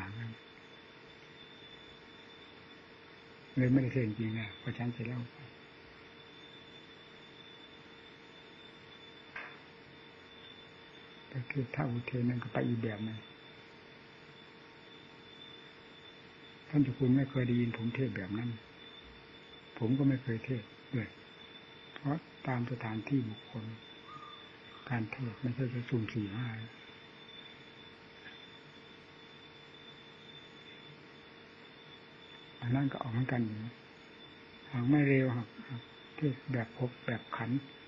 เลยไม่ได้เทศจริงๆนะพอฉันเสร็จแล้วไปเทศท่าอุเทนนั่นก็ไปอีกแบบนึงท่านเจ้าคุณไม่เคยได้ยินผมเทศแบบนั้นผมก็ไม่เคยเทศด้วยเพราะตามสถานที่บุคคลการเทศไม่ใช่จะสุ่มสี่ห้าอันนั้นก็ออกเหมือนกันอยู่หากไม่เร็วหากเทศแบบพบแบบขัน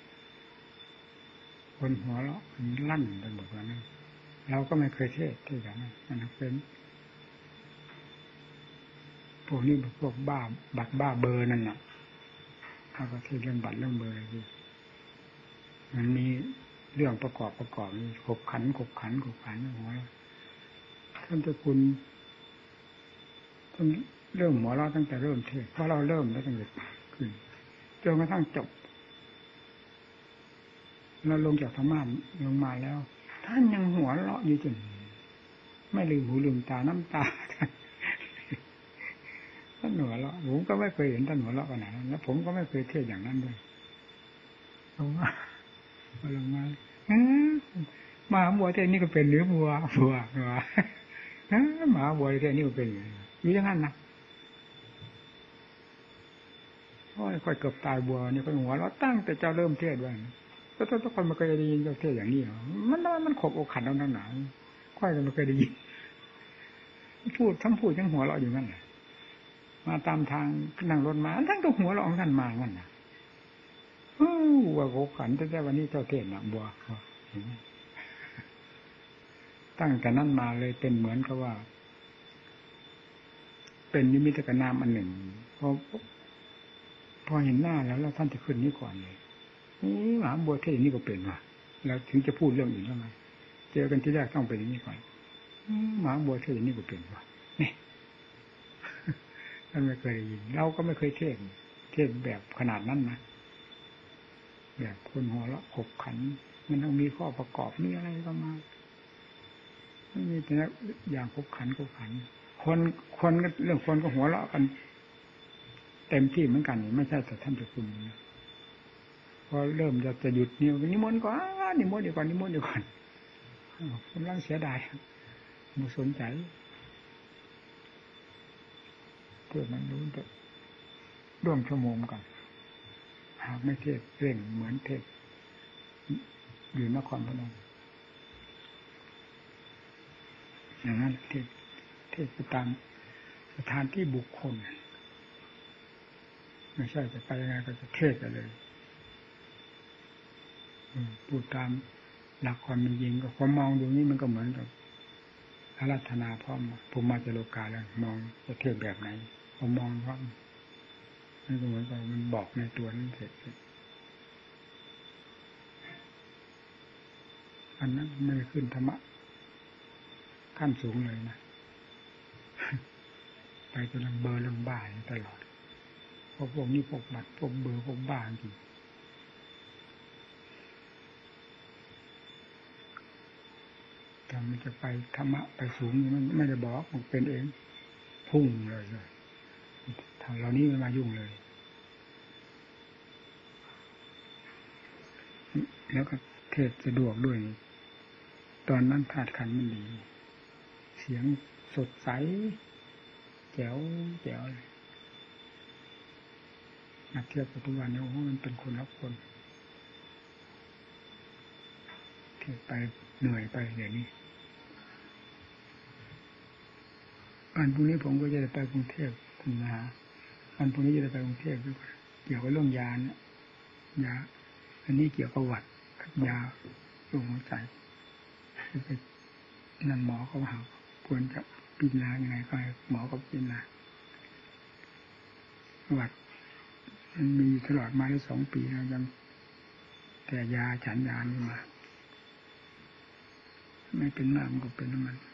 คนหัวเราะลั่นไปหมดแล้วนั่นเราก็ไม่เคยเทศอย่างนั้นมันเป็นพวกนี้พวกบ้าบัตรบ้าเบอร์นั่นน่ะถ้าก็เทศเรื่องบัตรเรื่องเบอร์อะไรมันมีเรื่องประกอบนี่ขบขันหัวท่านเจ้าคุณท่านเริ่มหัวเราะตั้งแต่เริ่มเทศเพราะเราเริ่มแล้วตั้งแต่ขึ้นจนกระทั่งจบเราลงจากธรรมะลงมาแล้วท่านยังหัวเราะอยู่จนไม่ลืมหูลืมตาน้ำตาท่านหัวเราะผมก็ไม่เคยเห็นท่านหัวเราะขนาดนั้นแล้วผมก็ไม่เคยเทศอย่างนั้นด้วยลงมาหมาบัวเทศนี่ก็เป็นหรือบัวหมาบัวเทศนี่ก็เป็นอยู่อย่างนั้นนะโอ้ยค่อยเกือบตายบัวนี่ก็หัวเราะตั้งแต่เจ้าเริ่มเทศด้วยก็ทุกคนมาเคยได้ยินเจ้าเทศอย่างนี้มันขบอกขันเอาหนาค่อยกันมาเคยได้ยินพูดทั้งหัวเราะอยู่นั่นแหละมาตามทางนั่งรถมาทั้งตัวหัวเราะของท่านมางั้นนะว่าขบขันแต่วันนี้เจ้าเทศน่ะบัวตั้งแต่นั้นมาเลยเป็นเหมือนกับว่าเป็นนิมิตกนามอันหนึ่งพอเห็นหน้าแล้วท่านจะขึ้นนี้ก่อนเลยนี่มหาบัวเทศนี่ก็เป็นว่ะแล้วถึงจะพูดเรื่องอื่นแล้วไงเจอกันที่แรกต้องเป็นอย่างนี้ก่อนมหาบัวเทศนี่ก็เป็นว่ะนี่ท่านไม่เคยได้ยินเราก็ไม่เคยเทศแบบขนาดนั้นนะแบบคนหัวเราะขบขันมันต้องมีข้อประกอบมีอะไรก็มาไม่มีแต่อย่างขบขันคนก็เรื่องคนก็หัวเราะกันเต็มที่เหมือนกันไม่ใช่แต่ท่านเจ้าคุณพอเริ่มจะหยุดนิมนต์ก่อนนิมนต์เดี๋ยวก่อนกำลังเสียดายไม่สนใจเพื่อมันรู้จะร่วมชั่วโมงกันหากไม่เทศเร่งเหมือนเทศอยู่นครพนมอย่างนั้นเทศไปตามสถานที่บุคคลไม่ใช่จะไปยังไงก็จะเทศไปเลยพูดตามหลักความเป็นจริงก็พอมองดูนี่มันก็เหมือนกับอาราธนาพร้อมผมมาจะโลกาแล้วมองจะเทศแบบไหนพอมองพร้อมมันก็เหมือนกับมันบอกในตัวนั้นเสร็จอันนั้นไม่ขึ้นธรรมะขั้นสูงเลยนะไปจนเบอร์เรื่องบ้าตลอดพวกนี้พวกบัตรพวกเบอร์พวกบ้าจริงแต่มันจะไปธรรมะไปสูงมันไม่ได้บอกมันเป็นเองพุ่งเลยทางเรานี้ไม่มายุ่งเลยแล้วก็เทศสะดวกด้วยตอนนั้นธาตุขันธ์มันดีเสียงสดใสแจ๋วเลยมาเทียบกับทุกวันนี้โอ้โหมันเป็นคนละคนเทศไปเหนื่อยไปเดี๋ยวนี้วันพรุ่งนี้ผมก็จะไปกรุงเทพคุณนะวันพรุ่งนี้จะไปกรุงเทพด้วยเกี่ยวกับเรื่องยาเนี่ยยาอันนี้เกี่ยวกับหวัดยาลงหัวใจไปนั่นหมอเขาหาควรจะพิจารณายังไงก็ให้หมอก็พิจารณาหวัดมันมีตลอดมาได้2 ปีแล้วยังแต่ยาฉันยานี่มาไม่เป็นมากมันก็เป็นน้ำมัน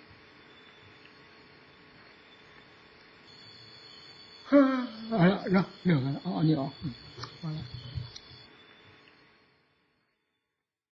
เอาละเนาะเดี๋ยวเอาอันนี้ออก